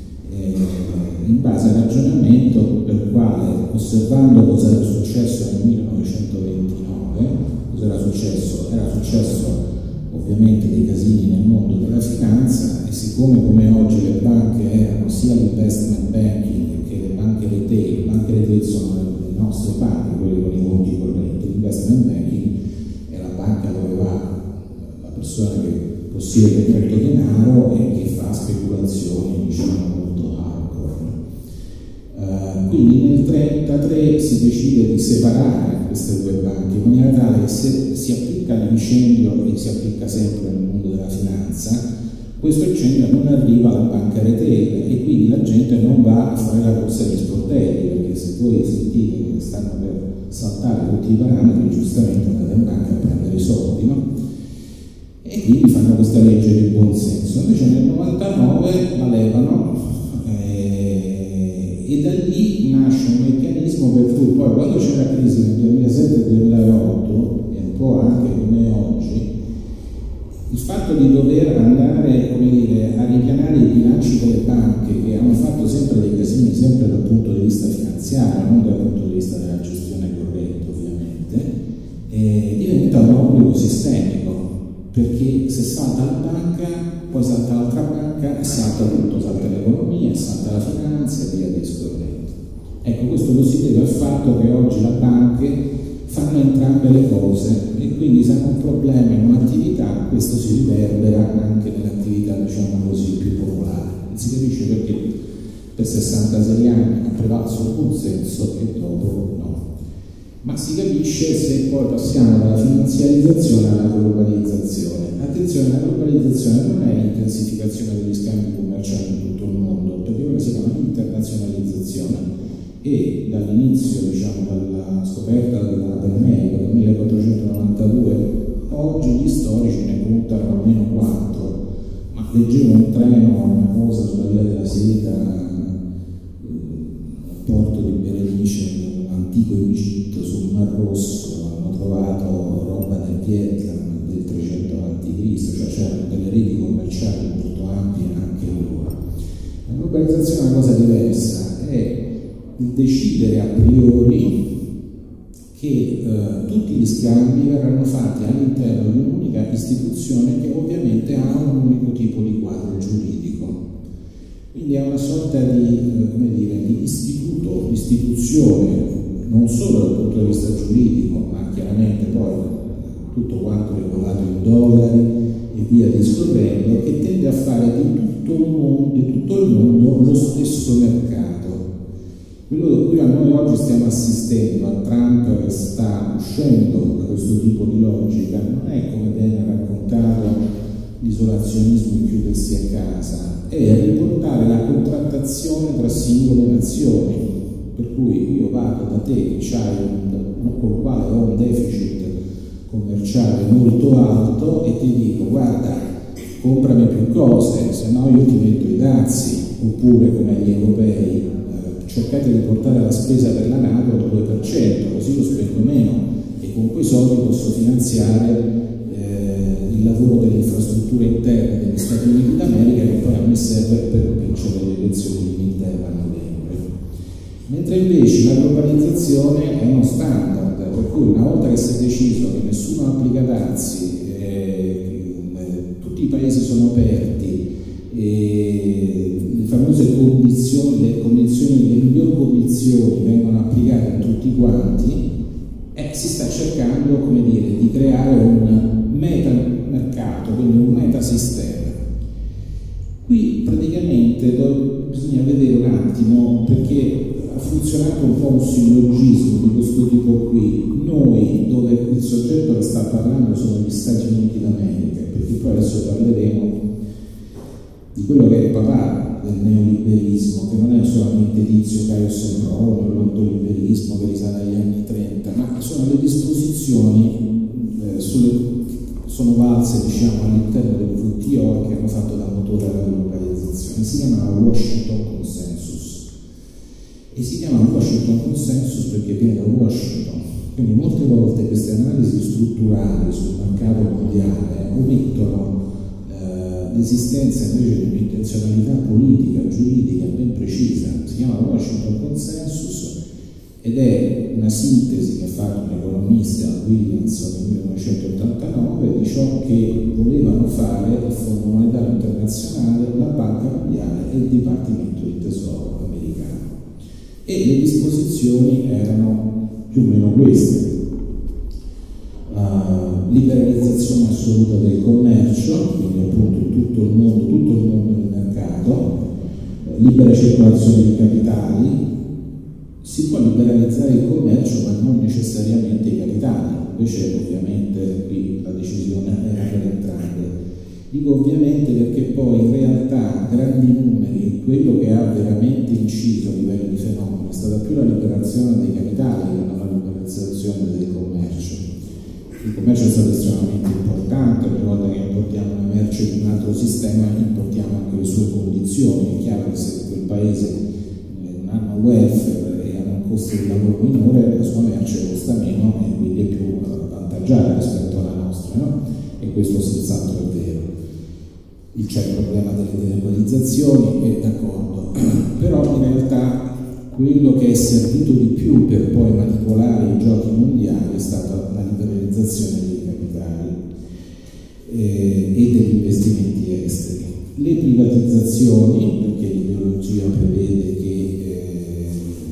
in base al ragionamento per il quale, osservando cosa era successo nel millenovecentoventinove, cosa era successo? Era successo ovviamente dei casini nel mondo della finanza e siccome come oggi le banche erano sia l'investment banking che le banche retail, le banche retail sono le nostre banche, quelle con i conti correnti, l'investment banking è la banca dove va la persona che possiede molto denaro e che fa speculazioni, diciamo, molto hardcore. Uh, quindi nel millenovecentotrentatré si decide di separare queste due banche in maniera tale che se si applica l'incendio e si applica sempre nel mondo della finanza, questo incendio non arriva alla banca retail e quindi la gente non va a fare la corsa agli sportelli, perché se voi sentite che stanno per saltare tutti i parametri, giustamente andate in banca a prendere i soldi, no? E quindi fanno questa legge di buon senso. Invece nel novantanove la levano eh, e da lì nasce un meccanismo per cui poi quando c'è la crisi nel duemilasette duemilaotto e un po' anche come oggi, il fatto di dover andare, come banche che hanno fatto sempre dei casini, sempre dal punto di vista finanziario, non dal punto di vista della gestione corretta ovviamente, eh, diventa un obbligo sistemico, perché se salta la banca, poi salta l'altra banca e salta tutto, salta l'economia, salta la finanza e via discorrendo. Ecco, questo lo si deve al fatto che oggi le banche fanno entrambe le cose e quindi se hanno un problema in un'attività, questo si riverbera anche nell'attività, diciamo così, più popolare. E si capisce perché per sessantasei anni ha prevalso il consenso e dopo no. Ma si capisce se poi passiamo dalla finanziarizzazione alla globalizzazione. Attenzione, la globalizzazione non è l'intensificazione degli scambi commerciali in tutto il mondo, perché quella si chiama internazionalizzazione e dall'inizio, diciamo, dalla scoperta dell'America del millequattrocentonovantadue, oggi gli storici ne contano almeno quattro, ma leggevo un treno, una cosa sulla via della Seta, al porto di Berenice, nell'antico Egitto, sul Mar Rosso, hanno trovato roba del Vietnam del trecento avanti Cristo, cioè c'erano delle reti commerciali molto ampie anche allora. La globalizzazione è una cosa diversa, è il decidere a priori che eh, tutti gli scambi verranno fatti all'interno di un'unica istituzione che ovviamente ha un unico tipo di quadro giuridico. Quindi è una sorta di, eh, come dire, di istituto, istituzione, non solo dal punto di vista giuridico, ma chiaramente poi tutto quanto regolato in dollari e via discorrendo, che tende a fare di tutto il mondo, di tutto il mondo lo stesso mercato. Quello da cui a noi oggi stiamo assistendo, a Trump che sta uscendo da questo tipo di logica, non è, come viene raccontato, l'isolazionismo in chiudersi a casa, è riportare la contrattazione tra singole nazioni, per cui io vado da te che c'hai un, con il quale ho un deficit commerciale molto alto e ti dico guarda, comprami più cose, se no io ti metto i dazi, oppure come gli europei cercate di portare la spesa per la NATO al due per cento, così lo spendo meno e con quei soldi posso finanziare eh, il lavoro delle infrastrutture interne degli Stati Uniti d'America che poi a me serve per vincere le elezioni in Inghilterra a novembre. Mentre invece la globalizzazione è uno standard, per cui una volta che si è deciso che nessuno applica dazi, eh, tutti i paesi sono aperti, e le famose condizioni, le condizioni, le migliori condizioni vengono applicate a tutti quanti, e si sta cercando, come dire, di creare un meta-mercato, quindi un metasistema. Qui praticamente do, bisogna vedere un attimo, perché ha funzionato un po' un sillogismo di questo tipo qui. Noi, dove il soggetto che sta parlando sono gli Stati Uniti d'America, perché poi adesso parleremo di quello che è il papà del neoliberismo, che non è solamente Tizio Caio Sempronio, l'ordoliberismo che risale agli anni trenta, ma sono le disposizioni eh, sulle, sono valse, diciamo, all'interno del W T O che hanno fatto da motore alla globalizzazione. Si chiamava Washington Consensus e si chiama Washington Consensus perché viene da Washington. Quindi molte volte queste analisi strutturali sul mercato mondiale omettono l'esistenza invece di un'intenzionalità politica, giuridica ben precisa. Si chiama Washington Consensus ed è una sintesi che ha fatto un economista, Williams, nel millenovecentottantanove, di ciò che volevano fare il Fondo Monetario Internazionale, la Banca Mondiale e il Dipartimento di Tesoro americano. E le disposizioni erano più o meno queste. Uh, liberalizzazione assoluta del commercio, quindi appunto in tutto il mondo, tutto il mondo del mercato, uh, libera circolazione di capitali. Si può liberalizzare il commercio ma non necessariamente i capitali, invece ovviamente qui la decisione era per entrambe. Dico ovviamente perché poi in realtà grandi numeri, quello che ha veramente inciso a livello di fenomeno è stata più la liberazione dei capitali che non la liberalizzazione del commercio. Il commercio è stato estremamente importante, ogni volta che importiamo una merce di un altro sistema importiamo anche le sue condizioni. È chiaro che se quel paese non ha welfare e ha un costo di lavoro minore, la sua merce costa meno e quindi è più avvantaggiata rispetto alla nostra, no? E questo senz'altro è vero. c'è il problema delle delocalizzazioni, è d'accordo, però in realtà quello che è servito di più per poi manipolare i giochi mondiali è stata la liberalizzazione dei capitali eh, e degli investimenti esteri. Le privatizzazioni, perché l'ideologia prevede che eh,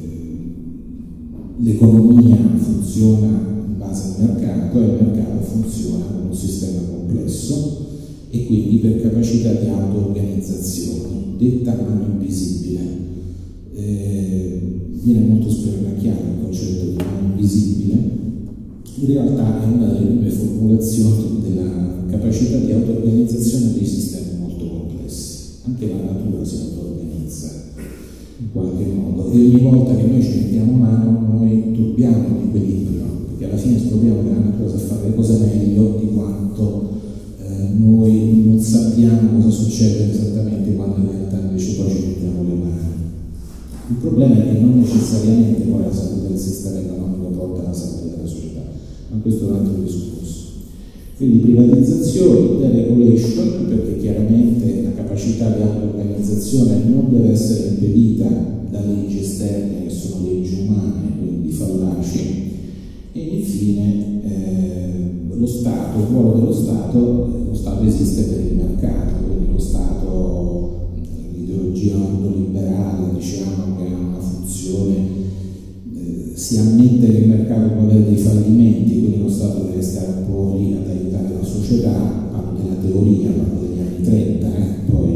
l'economia funziona in base al mercato e il mercato funziona con un sistema complesso e quindi per capacità di auto-organizzazione, detta mano invisibile. Eh, viene molto spernacchiato il concetto di mano invisibile, in realtà è una delle prime formulazioni della capacità di auto-organizzazione dei sistemi molto complessi. Anche la natura si auto-organizza in qualche modo e ogni volta che noi ci mettiamo mano noi turbiamo l'equilibrio, perché alla fine scopriamo che la natura sa fare le cose meglio di quanto noi non sappiamo cosa succede esattamente quando in realtà invece poi ci mettiamo le mani. Il problema è che non necessariamente poi la salute del sistema economico porta alla salute della società, ma questo è un altro discorso. Quindi privatizzazioni, deregulation, perché chiaramente la capacità di auto-organizzazione non deve essere impedita da leggi esterne che sono leggi umane, quindi fallaci, e infine eh, lo Stato, il ruolo dello Stato, lo Stato esiste per il mercato, quindi lo Stato, l'ideologia ordoliberale diciamo che ha una funzione, eh, si ammette che il mercato può avere dei fallimenti, quindi lo Stato deve stare un po' lì ad aiutare la società, parlo della teoria, parlo degli anni trenta, eh, poi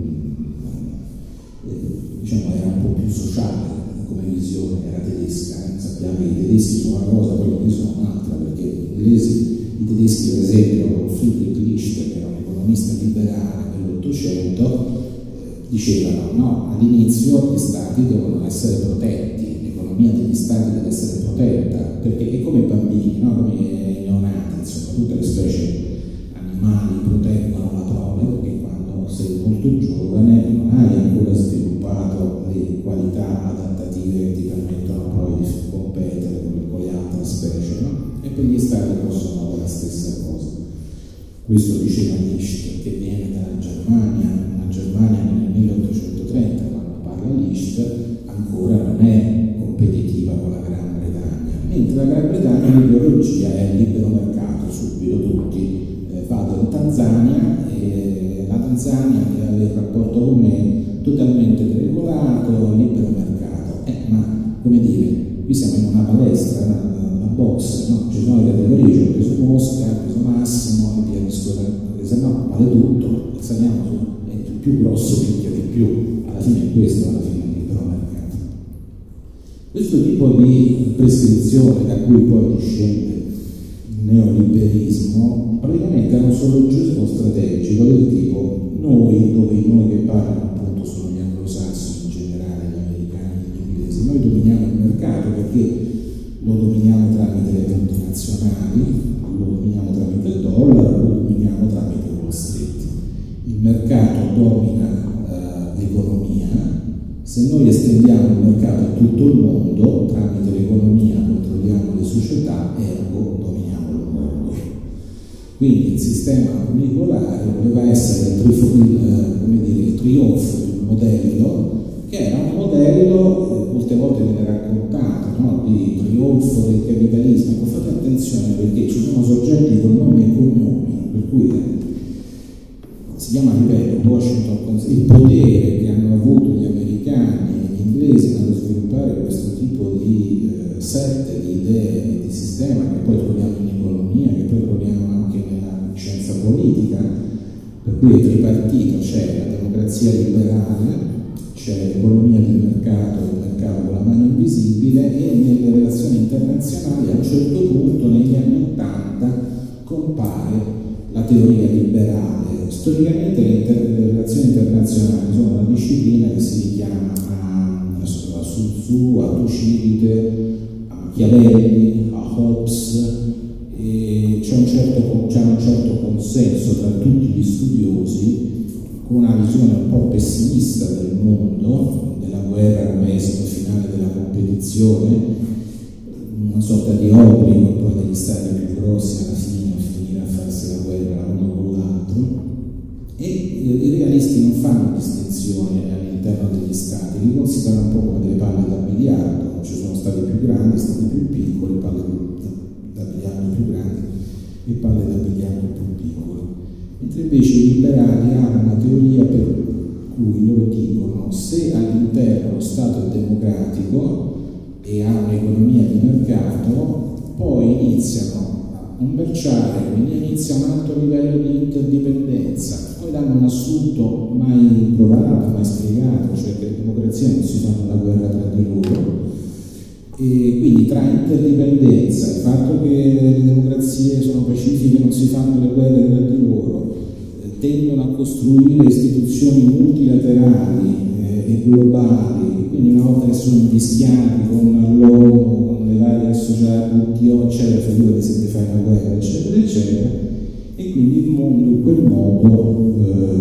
eh, diciamo era un po' più sociale come visione, era tedesca, eh. Sappiamo che i tedeschi sono una cosa, poi non sono un'altra, perché gli inglesi, i tedeschi per esempio, Friedrich List, che era un economista liberale dell'Ottocento, eh, dicevano no, all'inizio gli stati devono essere protetti, l'economia degli stati deve essere protetta, perché è come i bambini, no? Come i neonati, insomma, tutte le specie animali proteggono la prole, perché quando sei molto giovane non hai ancora sviluppato le qualità adattative che ti permettono poi di competere con le altre specie, no? E per gli stati possono fare la stessa cosa. Questo diceva List, che viene dalla Germania, una Germania nel milleottocentotrenta, quando parla List, ancora non è competitiva con la Gran Bretagna, mentre la Gran Bretagna l'ideologia è il libero mercato, subito tutti. Eh, vado in Tanzania e la Tanzania deve avere il rapporto con me totalmente deregolato, libero mercato. Eh, ma come dire, qui siamo in una palestra, una, una box, no? Ci sono le categorie, c'è il peso mosca, il peso massimo, il pianisco, perché se no vale tutto, saliamo su, è il più grosso picchia di più, alla fine è questo, alla fine è libero mercato. Questo tipo di prescrizione da cui poi discende il neoliberismo praticamente è un sologismo strategico del tipo noi, dove noi che parlano appunto sono gli anglosassoni in generale, gli americani, gli inglesi, noi dominiamo il mercato perché lo dominiamo tramite le multinazionali, lo dominiamo tramite il dollaro, lo dominiamo tramite Wall Street. Il mercato domina uh, l'economia, se noi estendiamo il mercato a tutto il mondo, tramite l'economia controlliamo le società, ergo dominiamo il mondo. Quindi il sistema unipolare voleva essere il, il, come dire, il trionfo di un modello che era un modello, molte volte viene raccontato, no? Di trionfo del capitalismo. Ecco, fate attenzione perché ci sono soggetti con nomi e cognomi, per cui si chiama, ripeto, Washington, il potere che hanno avuto gli americani e gli inglesi nello sviluppare questo tipo di eh, sette di idee di sistema che poi troviamo in economia, che poi troviamo anche nella scienza politica, per cui è tripartito, c'è la democrazia liberale, c'è l'economia di mercato, il mercato con la mano invisibile, e nelle relazioni internazionali a un certo punto negli anni ottanta compare la teoria liberale. Storicamente le, inter le relazioni internazionali sono una disciplina che si richiama a, a Sun Tzu, a Tucidide, a Machiavelli, a Hobbes, e c'è un, certo, un certo consenso tra tutti gli studiosi, con una visione un po' pessimista del mondo, della guerra come esito finale della competizione, una sorta di obbligo poi degli stati più grossi alla fine a finire a farsi la guerra l'uno con l'altro, e dimensioni all'interno degli stati, li considerano un po' come delle palle da biliardo, ci sono stati più grandi, stati più piccoli, palle da biliardo più grandi e palle da biliardo più piccole. Mentre invece i liberali hanno una teoria per cui loro dicono: se all'interno lo Stato è democratico e ha un'economia di mercato, poi iniziano a commerciare, quindi inizia un alto livello di interdipendenza. Poi danno un assunto mai provato, mai spiegato, cioè che le democrazie non si fanno la guerra tra di loro. E quindi tra interdipendenza, il fatto che le democrazie sono pacifiche, non si fanno le guerre tra di loro, eh, tendono a costruire istituzioni multilaterali eh, e globali, quindi una volta che sono invischiati con l'ONU, con le varie associate, W T O, eccetera, figurati se ti fai una guerra, eccetera, eccetera, e quindi il mondo in quel modo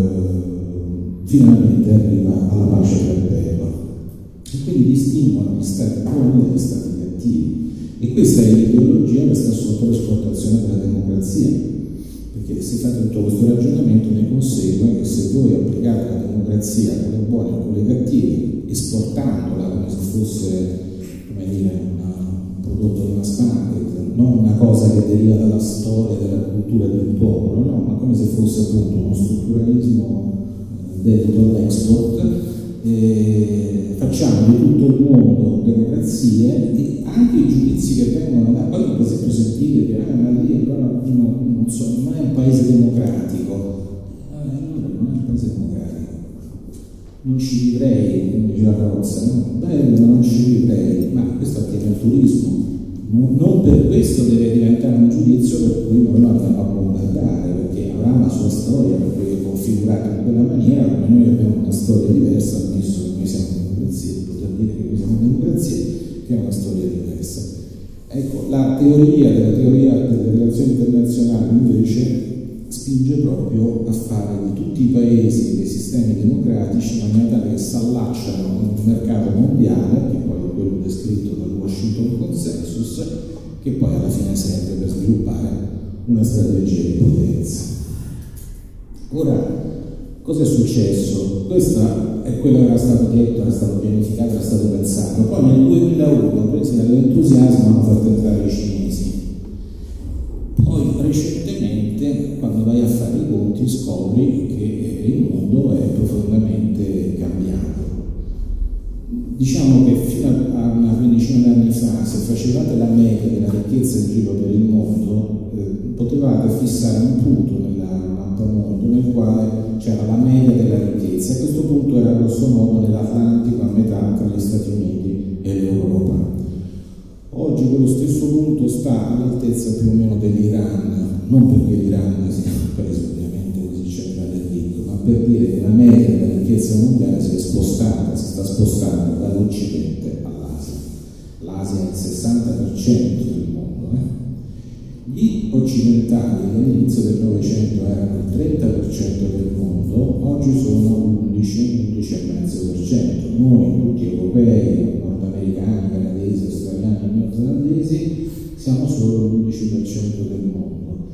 eh, finalmente arriva alla pace perpetua. E quindi distinguono gli stati buoni dagli stati cattivi. E questa è l'ideologia che sta sotto l'esportazione della democrazia. Perché se fate tutto questo ragionamento ne consegue che se voi applicate la democrazia a quelle buone o a quelle cattive, esportandola come se fosse, come dire, un prodotto di una market, non una cosa che deriva dalla storia e dalla cultura del popolo, no, ma come se fosse appunto uno strutturalismo dedito all'export, eh, facciamo di tutto il mondo democrazie e anche i giudizi che vengono da poi per esempio sentite che ah, ma lì allora, non, non, so, non è un paese democratico, eh, allora non è un paese democratico, non ci vivrei, come diceva Rozza, no? Bello ma non ci vivrei, ma questo attiene al turismo, non, non per questo deve diventare un giudizio per cui noi lo andiamo a bombardare, perché avrà una sua storia, perché è configurato in quella maniera, come noi abbiamo una storia diversa, ammesso che noi siamo democrazie, poter dire che noi siamo democrazie, che è una storia diversa. Ecco, la teoria della teoria delle relazioni internazionali invece spinge proprio a fare di tutti i paesi dei sistemi democratici in maniera tale che si allacciano a un mercato mondiale, che poi è quello descritto dal Washington Consensus, che poi alla fine serve per sviluppare una strategia di potenza. Ora, cosa è successo? Questo è quello che era stato detto, era stato pianificato, era stato pensato. Poi nel duemilauno, presi dall'entusiasmo, hanno fatto entrare i cinesi. Poi recentemente, quando vai a fare i conti, scopri che il mondo è profondamente cambiato. Diciamo che fino a una quindicina d'anni fa, se facevate la media della ricchezza in giro per il mondo, eh, potevate fissare un punto nella mappamondo nel quale c'era la media della ricchezza, e questo punto era grosso modo nell'Atlantico, a metà tra gli Stati Uniti e l'Europa. Oggi quello stesso punto sta all'altezza più o meno dell'Iran, non perché l'Iran sia un paese ovviamente così centrale e ricco, ma per dire che la media della ricchezza mondiale si è spostata, si sta spostando dall'Occidente all'Asia. L'Asia è il sessanta per cento del mondo. Eh? Gli occidentali che all'inizio del Novecento erano il trenta per cento del mondo, oggi sono l'undici, undici virgola cinque per cento. Noi, tutti europei, nordamericani, canadesi, australiani e neozelandesi, siamo solo l'undici per cento del mondo.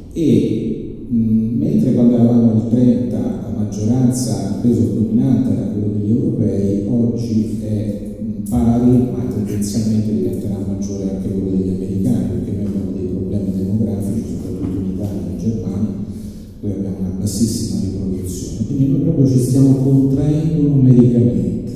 E mh, mentre quando eravamo il trenta la maggioranza, il peso dominante era quello degli europei, oggi è mh, pari, ma tendenzialmente diventerà maggiore anche quello degli americani, perché noi abbiamo dei problemi demografici, soprattutto in Italia e in Germania, poi abbiamo una bassissima riproduzione, quindi noi proprio ci stiamo contraendo numericamente.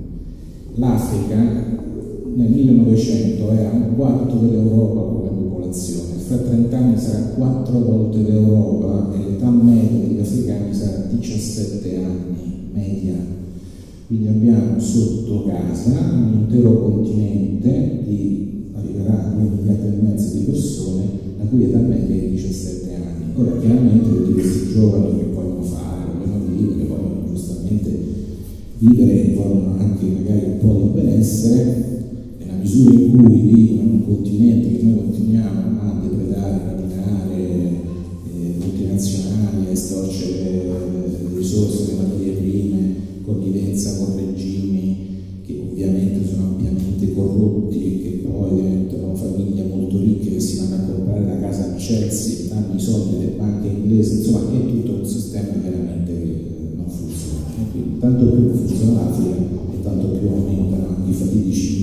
L'Africa nel millenovecento era un quarto dell'Europa come popolazione, fra trenta anni sarà quattro volte l'Europa e l'età media degli africani sarà diciassette anni, media. Quindi abbiamo sotto casa un intero continente di arriverà a due miliardi e mezzo di persone, la cui età media è diciassette anni. Ora chiaramente tutti questi giovani che vogliono fare, vogliono vivere, vogliono giustamente vivere e vogliono anche magari un po' di benessere, nella misura in cui vivono in un continente che noi continuiamo a depredare, rapinare, eh, multinazionali, a estorcere le risorse, le materie prime, connivenza con regimi che ovviamente sono ampiamente corrotti e che poi diventano famiglie molto ricche che si vanno a comprare la casa a Chelsea, danno i soldi delle banche inglesi, insomma è tutto un sistema veramente che non funziona. E quindi, tanto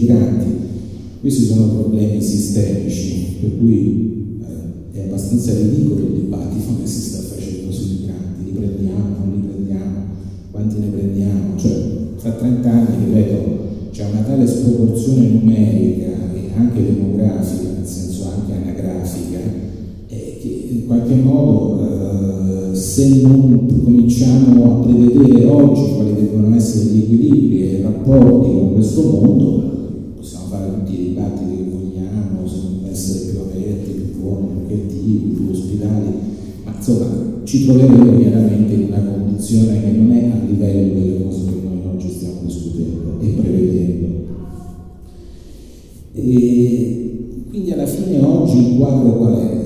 migranti. Questi sono problemi sistemici, per cui eh, è abbastanza ridicolo il dibattito che si sta facendo sui migranti. Li prendiamo, non li prendiamo, quanti ne prendiamo? Cioè, fra trenta anni, ripeto, c'è una tale sproporzione numerica e anche demografica, nel senso anche anagrafica, eh, che in qualche modo eh, se non cominciamo a prevedere oggi quali devono essere gli equilibri e i rapporti con questo mondo, possiamo fare tutti i dibattiti che vogliamo, se devono essere più aperti, più buoni, più cattivi, più ospitali, ma insomma ci troveremo chiaramente in una condizione che non è a livello delle cose che noi oggi stiamo discutendo e prevedendo. E quindi alla fine oggi il quadro qual è?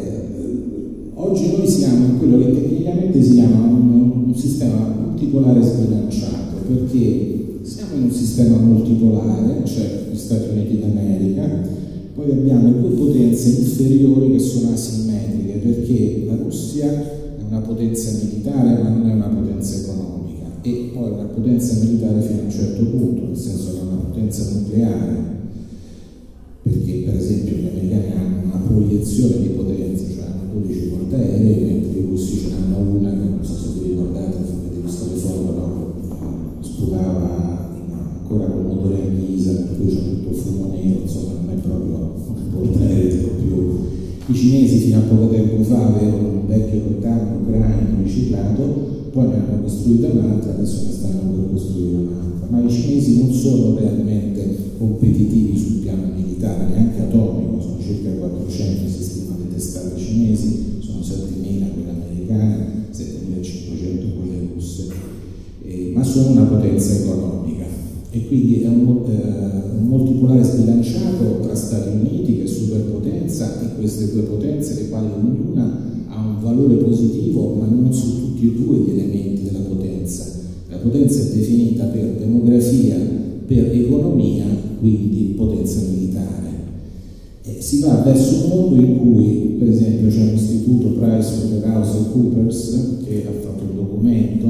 Oggi noi siamo in quello che tecnicamente si chiama un, un sistema multipolare sbilanciato, perché siamo in un sistema multipolare, cioè gli Stati Uniti d'America, poi abbiamo due potenze inferiori che sono asimmetriche, perché la Russia è una potenza militare ma non è una potenza economica, e poi è una potenza militare fino a un certo punto, nel senso che è una potenza nucleare, perché per esempio gli americani hanno una proiezione di potenza, cioè hanno dodici portaerei, mentre i russi ce n'hanno una che non so se vi ricordate, avete visto le foto, no? Sputava ancora con motore a ghisa, per cui c'è tutto il fumo nero, insomma non è proprio un portaerei più. I cinesi fino a poco tempo fa avevano un vecchio rottame ucraino riciclato, poi ne hanno costruita un'altra, adesso ne stanno per costruire un'altra, ma i cinesi non sono realmente competitivi sul piano militare, neanche atomico, sono circa quattrocento si stima le testate cinesi, sono settemila quelle americane, settemilacinquecento quelle russe, eh, ma sono una potenza economica, e quindi è un, eh, un multipolare sbilanciato tra Stati Uniti, che è superpotenza, e queste due potenze, le quali ognuna ha un valore positivo, ma non su tutti e due gli elementi della potenza. La potenza è definita per demografia, per economia, quindi potenza militare. E si va verso un mondo in cui, per esempio, c'è un istituto PricewaterhouseCoopers che ha fatto un documento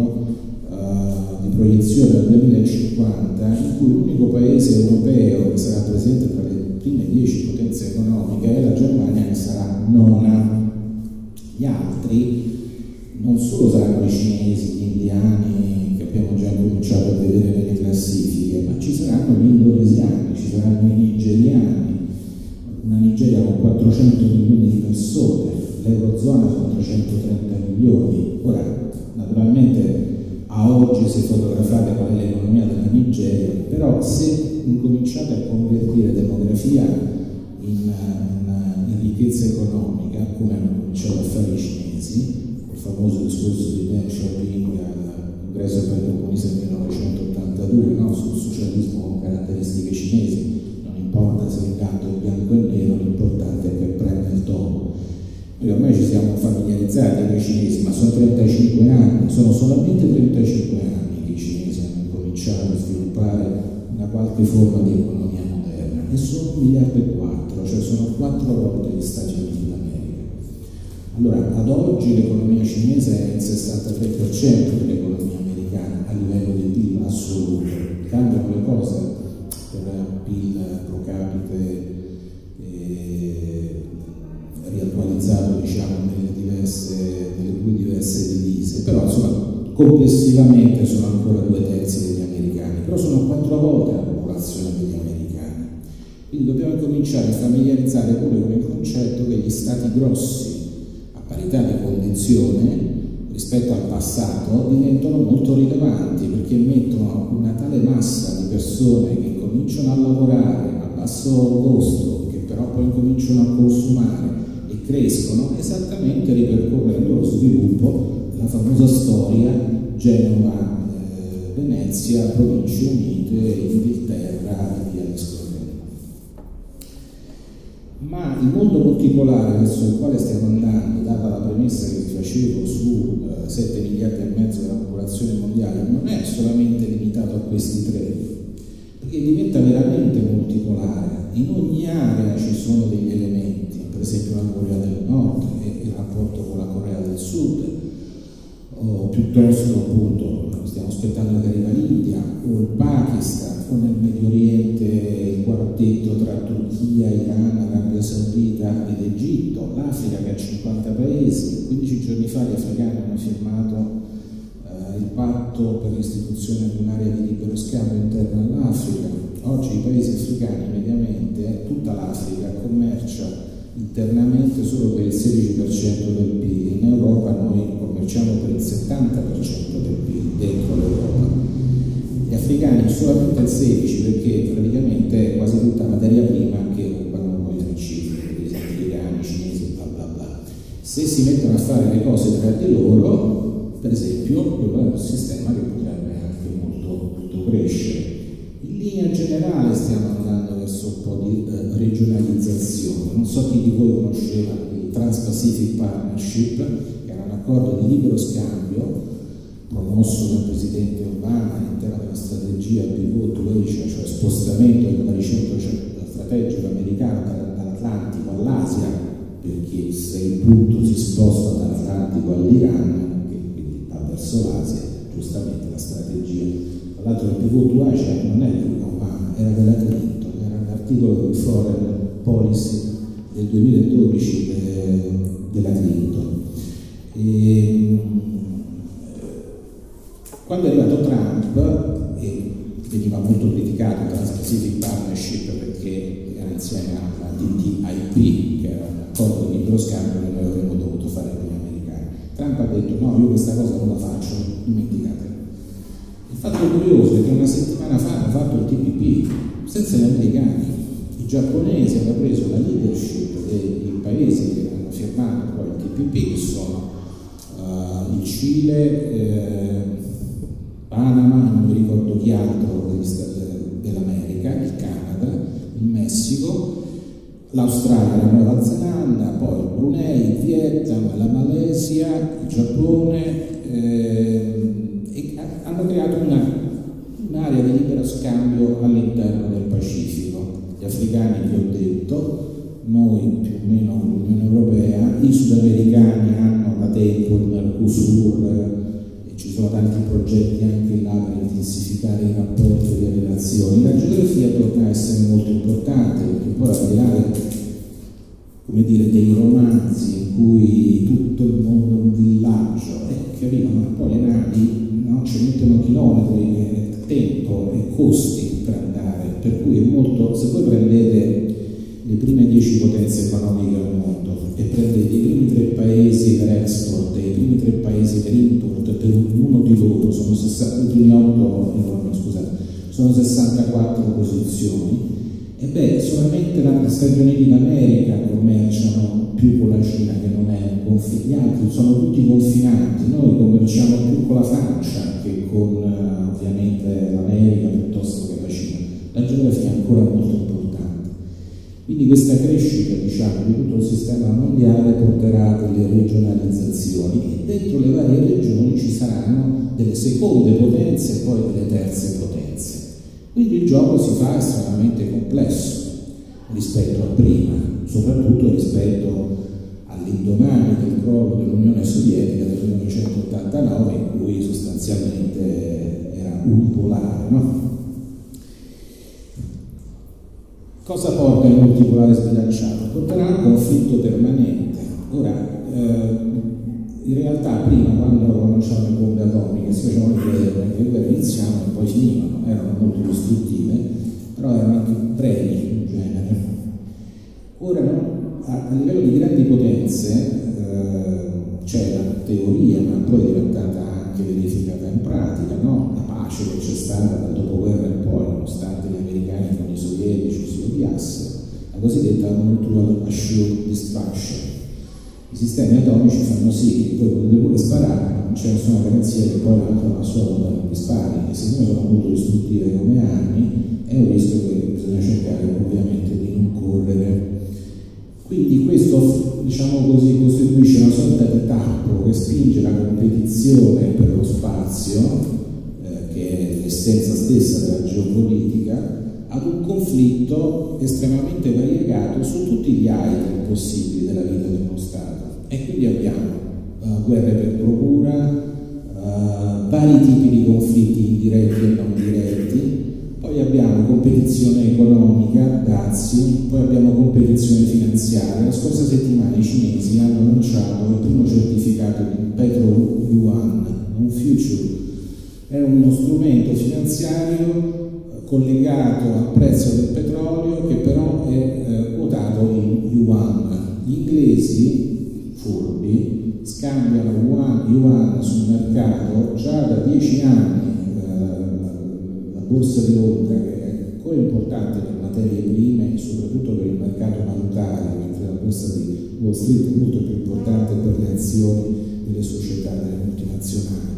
uh, di proiezione al duemilacinquanta, in cui l'unico paese europeo che sarà presente tra le prime dieci potenze economiche è la Germania, che sarà nona. Gli altri non solo saranno i cinesi, gli indiani, che abbiamo già cominciato a vedere nelle classifiche, ma ci saranno gli indonesiani, ci saranno i nigeriani, una Nigeria con quattrocento milioni di persone, l'Eurozona con trecentotrenta milioni. Ora, naturalmente a oggi se fotografate qual è l'economia della Nigeria, però se incominciate a convertire demografia in, in, in ricchezza economica, come hanno cominciato a fare i cinesi, il famoso discorso di Deng Xiaoping al congresso per il comunismo del millenovecentottantadue, no? Sul socialismo con caratteristiche cinesi, non importa se il gatto è bianco e nero, l'importante è che prenda il topo. Noi ormai ci siamo familiarizzati con i cinesi, ma sono trentacinque anni, sono solamente trentacinque anni che i cinesi hanno cominciato a sviluppare una qualche forma di economia moderna, e sono un miliardo e quattro, cioè sono quattro volte gli Stati Uniti d'America. Allora, ad oggi l'economia cinese è il sessantatré per cento dell'economia americana a livello di P I L assoluto. Cambiano le cose per P I L pro capite eh, riattualizzato, diciamo, nelle, diverse, nelle due diverse divise, però insomma complessivamente sono ancora due terzi degli americani, però sono quattro volte la popolazione degli americani. Quindi dobbiamo cominciare a familiarizzare pure con il concetto che gli stati grossi, a parità di condizione rispetto al passato, diventano molto rilevanti, perché mettono una tale massa di persone che cominciano a lavorare a basso costo, che però poi cominciano a consumare e crescono, esattamente ripercorrendo lo sviluppo, la famosa storia Genova, eh, Venezia, Province Unite, Inghilterra e via discorrendo. Ma il mondo multipolare verso il quale stiamo andando, data la premessa che vi facevo su eh, sette miliardi e mezzo della popolazione mondiale, non è solamente limitato a questi tre, perché diventa veramente multipolare. In ogni area ci sono degli elementi, per esempio la Corea del Nord e il rapporto con la Corea del Sud, o piuttosto appunto stiamo aspettando che arriva l'India, o il Pakistan, o nel Medio Oriente il quartiere tra Turchia, Iran, Arabia Saudita ed Egitto, l'Africa che ha cinquanta paesi. quindici giorni fa gli africani hanno firmato eh, il patto per l'istituzione di un'area di libero scambio interna all'Africa. Oggi i paesi africani mediamente, tutta l'Africa, commercia internamente solo per il sedici per cento del P I L. In Europa noi commerciamo per il settanta per cento del P I L dentro l'Europa. Gli africani solamente il sedici per cento, perché praticamente è quasi tutta materia prima che occupano poi tre cifre, gli americani, cinesi, bla bla bla. Se si mettono a fare le cose tra di loro, per esempio, quello è un sistema che potrebbe anche molto, molto crescere. In linea generale stiamo andando verso un po' di eh, regionalizzazione. Non so chi di voi conosceva il Trans-Pacific Partnership, che era un accordo di libero scambio promosso dal presidente Obama all'interno della strategia Pivot to Asia, cioè spostamento del baricentro strategico americano dall'Atlantico all'Asia, perché se il punto si sposta dall'Atlantico all'Iran, che quindi va verso l'Asia, giustamente la strategia. Tra l'altro il Pivot to Asia non è di Obama, era della Clinton, era un articolo del Foreign Policy del duemiladodici de, della Clinton. E, quando è arrivato Trump, e veniva molto criticato il Trans-Pacific Partnership perché era insieme alla T T I P, che era un accordo di libero scambio che noi avremmo dovuto fare con gli americani. Trump ha detto no, io questa cosa non la faccio, dimenticatela. Il fatto curioso è che una settimana fa hanno fatto il T P P senza gli americani. I giapponesi hanno preso la leadership dei paesi che hanno firmato poi il T P P, che sono uh, il Cile, eh, Panama, non mi ricordo chi altro dell'America, il Canada, il Messico, l'Australia, la Nuova Zelanda, poi il Brunei, il Vietnam, la Malesia, il Giappone, eh, e hanno creato un'area di libero scambio all'interno del Pacifico. Gli africani, vi ho detto, noi più o meno con l'Unione Europea, i sudamericani hanno da tempo il Mercosur, ci sono tanti progetti anche là per intensificare i rapporti e le relazioni. La geografia torna a essere molto importante, perché poi al di là, come dire, dei romanzi in cui tutto il mondo è un villaggio e che arrivano poi le navi, no? Ci mettono chilometri, eh, tempo e costi per andare, per cui è molto, se voi prendete le prime dieci potenze economiche al mondo e prendete i primi tre paesi per export e i primi tre paesi per import, per ognuno di loro sono sessanta, i primi otto, no, scusate, sono sessantaquattro posizioni, e beh, solamente gli Stati Uniti d'America commerciano più con la Cina, che non è confinante, gli altri sono tutti confinanti. Noi commerciamo più con la Francia che con ovviamente l'America piuttosto che la Cina. La geografia è ancora molto importante. Quindi questa crescita, diciamo, di tutto il sistema mondiale porterà a delle regionalizzazioni e dentro le varie regioni ci saranno delle seconde potenze e poi delle terze potenze. Quindi il gioco si fa estremamente complesso rispetto a prima, soprattutto rispetto all'indomani del crollo dell'Unione Sovietica del millenovecentottantanove, in cui sostanzialmente era unipolare, no? Cosa porta il multipolare sbilanciato? Porterà a un conflitto permanente. Ora, eh, in realtà prima, quando non c'erano le bombe atomiche, si facevano le guerre, le guerre iniziavano e poi finivano, erano molto distruttive, però erano anche brevi in genere. Ora, no, a, a livello di grandi potenze eh, c'è la teoria, ma poi è diventata anche verificata in pratica, no? La pace che c'è stata dal dopoguerra in poi, nonostante gli americani con i sovietici si odiassero, la cosiddetta Mutual Assured Destruction. I sistemi atomici fanno sì che voi potete pure sparare, ma non c'è nessuna garanzia che poi l'altro a sua volta non vi spari, e siccome sono molto distruttive come armi, è un rischio che bisogna cercare ovviamente di non correre. Quindi questo, diciamo così, costituisce una sorta di tappo che spinge la competizione per lo spazio, eh, che è l'essenza stessa della geopolitica, ad un conflitto estremamente variegato su tutti gli item possibili della vita dello Stato. E quindi abbiamo uh, guerre per procura, uh, vari tipi di conflitti indiretti e non diretti, poi abbiamo competizione economica, dazi, poi abbiamo competizione finanziaria. La scorsa settimana i cinesi hanno lanciato il primo certificato di Petro Yuan, un future, è uno strumento finanziario collegato al prezzo del petrolio che però è eh, quotato in yuan. Gli inglesi, furbi, scambiano yuan, yuan sul mercato già da dieci anni. La borsa di Londra, che è ancora importante per materie prime e soprattutto per il mercato valutario, mentre la borsa di Wall Street è molto più importante per le azioni delle società, delle multinazionali.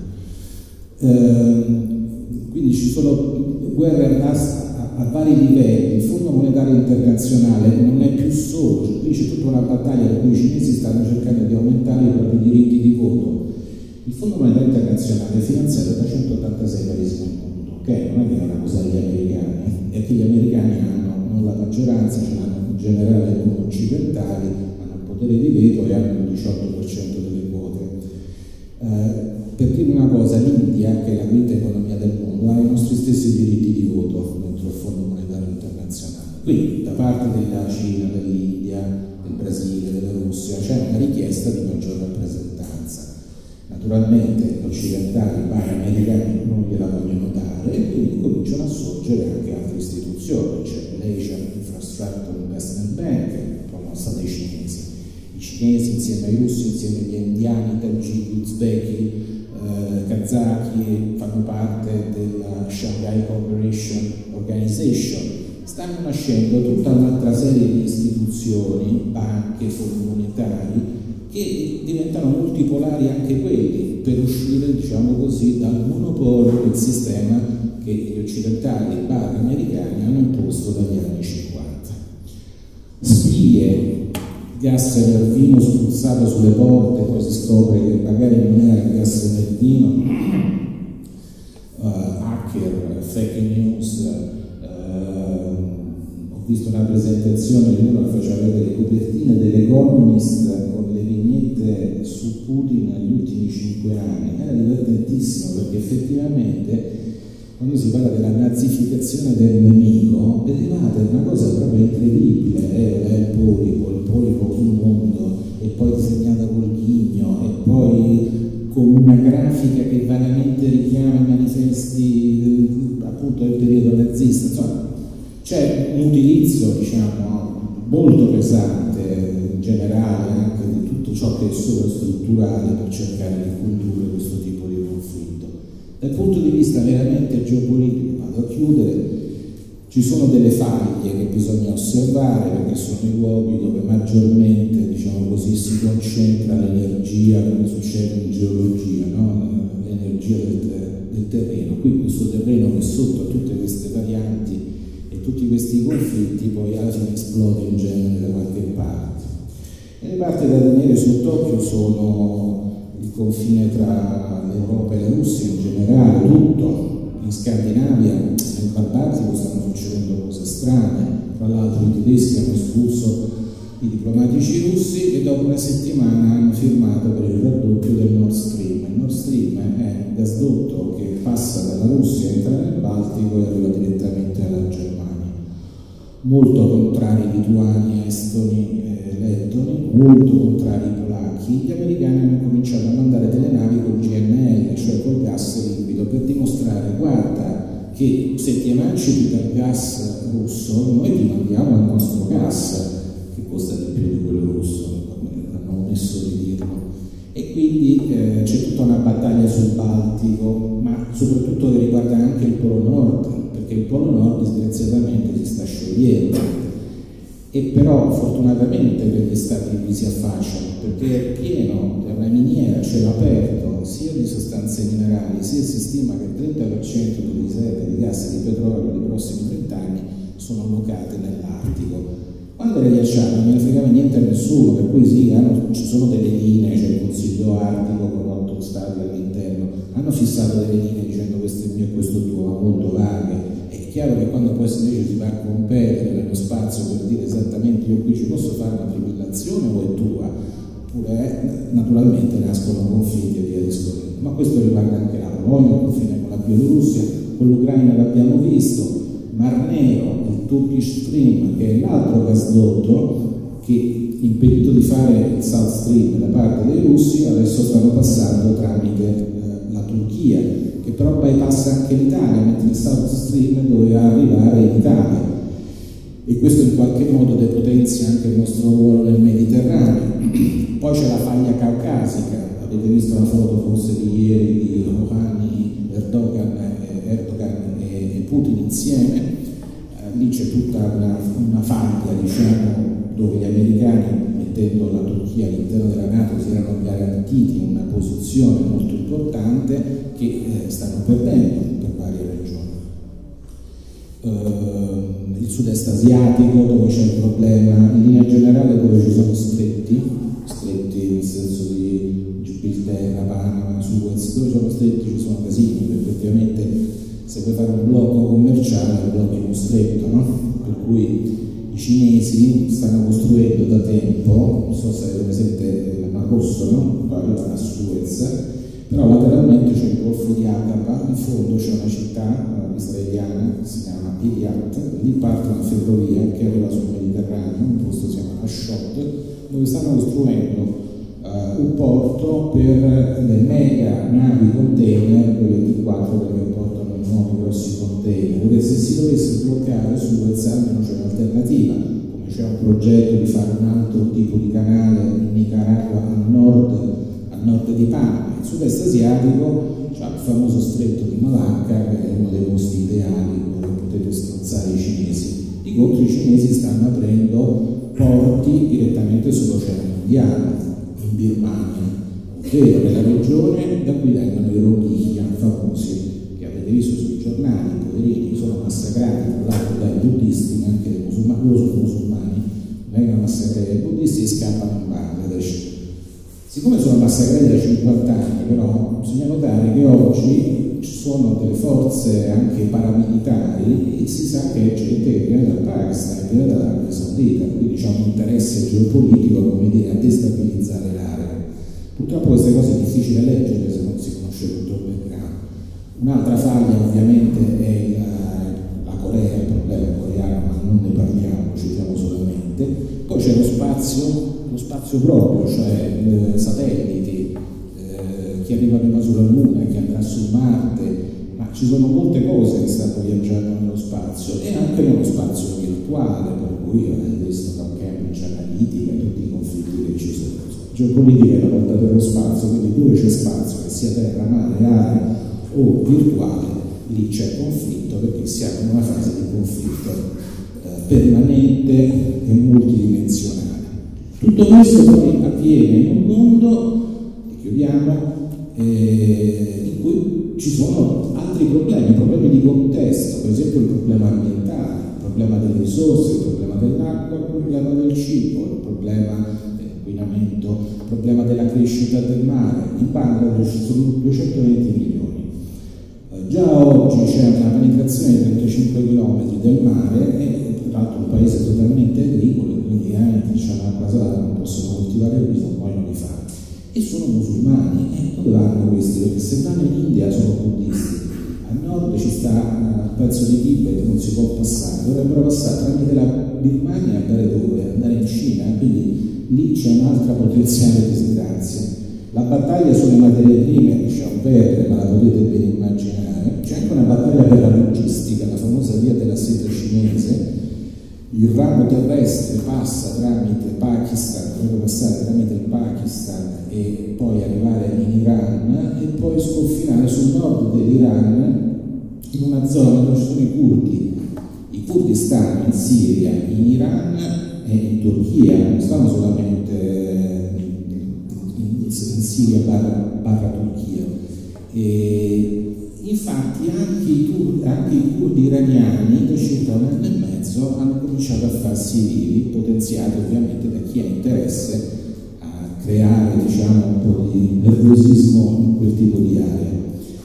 Eh, quindi ci sono guerre a, a, a vari livelli. Il Fondo Monetario Internazionale non è più solo, cioè, qui c'è tutta una battaglia per cui i cinesi stanno cercando di aumentare i propri diritti di voto. Il Fondo Monetario Internazionale è finanziato da centottantasei paesi nel mondo, ok? Non è che è una cosa degli americani, è che gli americani hanno non la maggioranza, ce l'hanno in generale come occidentali, hanno il potere di veto e hanno il diciotto per cento delle quote. Eh, per dire una cosa, l'India, che è la quinta economia del mondo, ha i nostri stessi diritti di voto dentro il Fondo Monetario Internazionale. Quindi da parte della Cina, dell'India, del Brasile, della Russia c'è una richiesta di maggior rappresentanza. Naturalmente gli occidentali, i bar americani non gliela vogliono dare e quindi cominciano a sorgere anche altre istituzioni. C'è l'Asian Infrastructure Investment Bank, promossa dai cinesi. I cinesi insieme ai russi, insieme agli indiani, tagiki, uzbeki, eh, kazaki, fanno parte della Shanghai Cooperation Organization. Stanno nascendo tutta un'altra serie di istituzioni, banche, fondi monetari, che diventano multipolari anche quelli per uscire, diciamo così, dal monopolio del sistema che gli occidentali e bar americani hanno imposto dagli anni cinquanta. Spie, gas nel vino spruzzato sulle porte, poi si scopre che magari non era gas nel vino, uh, hacker, fake news. Uh, ho visto una presentazione che uno faceva vedere le copertine dell'Economist con le vignette su Putin negli ultimi cinque anni. Era divertentissimo perché effettivamente quando si parla della nazificazione del nemico, vedevate una cosa proprio incredibile, eh, è il polipo, il polipo sul mondo, e poi disegnata col ghigno, e poi con una grafica che vagamente richiama i manifesti appunto del periodo nazista. Insomma, c'è un utilizzo, diciamo, molto pesante in generale anche di tutto ciò che è sovrastrutturale per cercare di condurre questo tipo di conflitto. Dal punto di vista veramente geopolitico, vado a chiudere, ci sono delle faglie che bisogna osservare perché sono i luoghi dove maggiormente, diciamo così, si concentra l'energia, come succede in geologia, no? L'energia del, del terreno. Qui questo terreno che sotto a tutte queste varianti e tutti questi conflitti poi alla fine esplode in genere da qualche parte. E le parti da tenere sott'occhio sono il confine tra l'Europa e la Russia in generale, tutto. In Scandinavia, nel Mar Baltico stanno succedendo cose strane, tra l'altro i tedeschi hanno espulso i diplomatici russi e dopo una settimana hanno firmato per il raddoppio del Nord Stream. Il Nord Stream è un gasdotto che passa dalla Russia, entra nel Baltico e arriva direttamente alla Germania. Molto contrari i lituani, estoni e lettoni, molto contrari i polacchi. Gli americani hanno cominciato a mandare delle navi col G N L, cioè col gas liquido, per dimostrare, guarda, che se ti emancipi dal gas russo, noi ti mandiamo il nostro gas, che costa di più di quello russo, hanno omesso di dirlo. E quindi eh, c'è tutta una battaglia sul Baltico, ma soprattutto che riguarda anche il Polo Nord, perché il Polo Nord disgraziatamente si sta sciogliendo. E però fortunatamente per gli stati qui si affacciano, perché è pieno, è una miniera a cielo aperto, sia di sostanze minerali, sia si stima che il trenta per cento delle riserve di gas e di petrolio nei prossimi trent'anni sono allocate nell'Artico. Quando era ghiacciato non ne fregava niente a nessuno, per cui sì, hanno, ci sono delle linee, c'è il Consiglio Artico con otto stati all'interno, hanno fissato delle linee dicendo questo è mio e questo è tuo, ma molto vaghe. È chiaro che quando poi invece si va a competere nello spazio per dire esattamente io qui ci posso fare una trivellazione o è tua, oppure naturalmente nascono conflitti e via discorrendo. Ma questo riguarda anche la Polonia, il confine con la Bielorussia, con l'Ucraina l'abbiamo visto, Mar Nero, Turkish Stream, che è l'altro gasdotto che, impedito di fare il South Stream da parte dei russi, adesso stanno passando tramite eh, la Turchia, che però bypassa anche l'Italia, mentre il South Stream doveva arrivare in Italia, e questo in qualche modo depotenzia anche il nostro ruolo nel Mediterraneo. Poi c'è la faglia caucasica, avete visto la foto forse di ieri di Rouhani, Erdogan, eh, Erdogan e, e Putin insieme, eh, lì c'è tutta una, una faglia, diciamo, dove gli americani, mettendo la Turchia all'interno della NATO, si erano garantiti una posizione molto importante che eh, stanno perdendo per varie regioni. Uh, il sud-est asiatico, dove c'è il problema, in linea generale dove ci sono stretti, stretti nel senso di Gibilterra, Panama, Suez, dove ci sono stretti ci sono casini, perché effettivamente se vuoi fare un blocco commerciale blocchi uno stretto, no? Per cui i cinesi stanno costruendo da tempo, non so se avete presente il Mar Rosso, no? Poi arriva a Suez, però lateralmente c'è il Golfo di Aqaba, in fondo c'è una città israeliana che si chiama Eilat, lì parte una ferrovia che arriva sul Mediterraneo, un posto si chiama Ashot, dove stanno costruendo uh, un porto per le mega navi container, quelle di quattro che portano i nuovi grossi container, perché se si dovesse bloccare Suez almeno c'è un'alternativa, come c'è un progetto di fare un altro tipo di canale in Nicaragua a nord, a nord di Panama. Il sud-est asiatico c'è il famoso stretto di Malacca, che è uno dei posti ideali dove potete strozzare i cinesi. Di contro i cinesi stanno aprendo porti direttamente sull'Oceano Indiano, in Birmania, ovvero nella regione da cui vengono i Rohingya famosi, che avete visto sui giornali, i poverini sono massacrati tra l'altro dai buddisti, ma anche dai musulmani, loro sono musulmani, vengono massacrati dai buddisti e scappano in Bangladesh. Siccome sono massacrati da cinquanta anni, però, bisogna notare che oggi ci sono delle forze anche paramilitari e si sa che c'è gente che viene dal Pakistan, che viene dall'Arabia Saudita, quindi c'è un interesse geopolitico, come dire, a destabilizzare l'area. Purtroppo queste cose è difficile da leggere se non si conosce tutto il background. Un'altra faglia ovviamente è la, la Corea, il problema coreano, ma non ne parliamo, citiamo solamente. Poi c'è lo spazio, lo spazio proprio, cioè eh, satelliti eh, che arrivano prima sulla Luna, che andrà su Marte, ma ci sono molte cose che stanno viaggiando nello spazio e anche nello spazio virtuale, per cui avete visto da Cambridge Analytica e tutti i conflitti che ci sono. Geopolitica è la lotta per lo spazio, quindi dove c'è spazio, che sia terra, mare, aria o virtuale, lì c'è conflitto, perché siamo in una fase di conflitto eh, permanente e multidimensionale. Tutto questo poi avviene in un mondo, che chiudiamo, eh, in cui ci sono altri problemi, problemi di contesto, per esempio il problema ambientale, il problema delle risorse, il problema dell'acqua, il problema del cibo, il problema dell'inquinamento, il problema della crescita del mare. In Bangladesh ci sono duecentoventi milioni. Eh, già oggi c'è una penetrazione di trentacinque chilometri del mare e tra l'altro un paese totalmente agricolo, quindi eh, c'è un'acqua salata, non possono coltivare il riso, muoiono di fame. E sono musulmani, e dove vanno questi? Perché se vanno in India sono buddisti, a nord ci sta un pezzo di Tibet, non si può passare, dovrebbero passare tramite la Birmania e andare dove? Andare in Cina, quindi lì c'è un'altra potenziale disgrazia. La battaglia sulle materie prime lasciamo perdere, ma la potete ben immaginare. C'è anche una battaglia per la logistica, la famosa via della seta cinese. Il ramo terrestre passa tramite Pakistan, dovrebbe passare tramite il Pakistan e poi arrivare in Iran e poi sconfinare sul nord dell'Iran in una zona dove ci sono i curdi. I curdi stanno in Siria, in Iran e in Turchia, non stanno solamente in, in Siria barra, barra Turchia. E infatti anche i, anche i curdi iraniani da circa un anno e mezzo hanno cominciato a farsi vivi, potenziati ovviamente da chi ha interesse a creare, diciamo, un po' di nervosismo in quel tipo di area.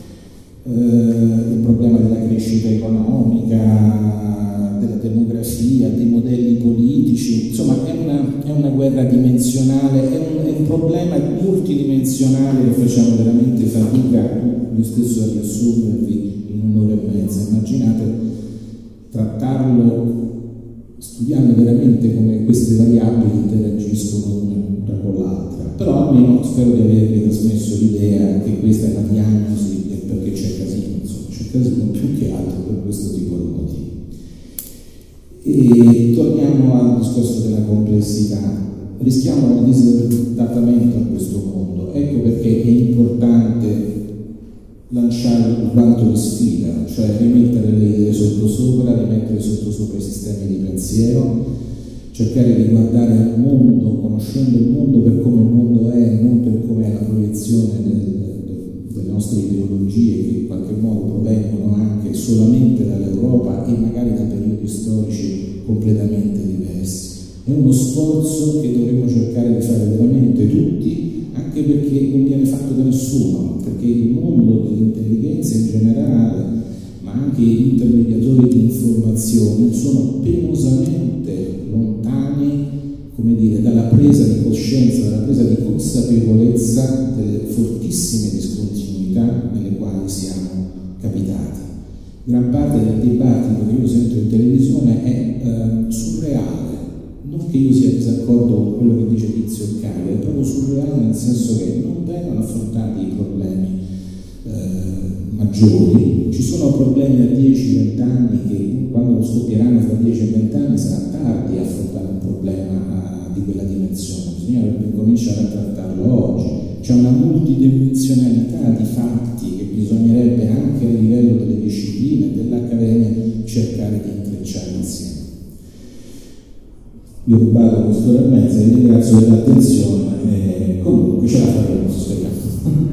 Eh, il problema della crescita economica, della demografia, dei modelli politici, insomma è una, è una guerra dimensionale, è un, è un problema multidimensionale che facciamo veramente fatica io stesso a riassumervi in un'ora e mezza. Immaginate trattarlo studiando veramente come queste variabili interagiscono una con l'altra, però almeno spero di avervi trasmesso l'idea che questa è la diagnosi del perché c'è casino, insomma c'è casino più che altro per questo tipo di motivi. E torniamo al discorso della complessità. Rischiamo un disadattamento a questo mondo, ecco perché è importante lanciare un quanto di sfida, cioè rimettere le idee sottosopra, rimettere sottosopra i sistemi di pensiero, cercare di guardare al mondo, conoscendo il mondo per come il mondo è, non per come è la proiezione del, delle nostre ideologie che in qualche modo provengono anche solamente dall'Europa e magari da periodi storici completamente diversi. È uno sforzo che dovremmo cercare di fare veramente tutti, anche perché non viene fatto da nessuno, perché il mondo dell'intelligenza in generale, ma anche gli intermediatori di informazione, sono penosamente lontani, come dire, dalla presa di coscienza, dalla presa di consapevolezza delle fortissime discontinuità nelle quali siamo capitati. Gran parte del dibattito che io sento in televisione è eh, surreale. Non che io sia in disaccordo con quello che dice Tizio e Caio, è proprio surreale nel senso che non vengono affrontati i problemi eh, maggiori. Ci sono problemi a dieci venti anni che quando scoppieranno fra dieci e venti anni sarà tardi a affrontare un problema a, di quella dimensione, bisognerebbe cominciare a trattarlo oggi. C'è una multidimensionalità di fatti che bisognerebbe anche a livello delle discipline, dell'accademia, cercare di intrecciare insieme. Vi ho rubato quest'ora e mezza, vi ringrazio dell'attenzione e comunque ce la faremo, speriamo.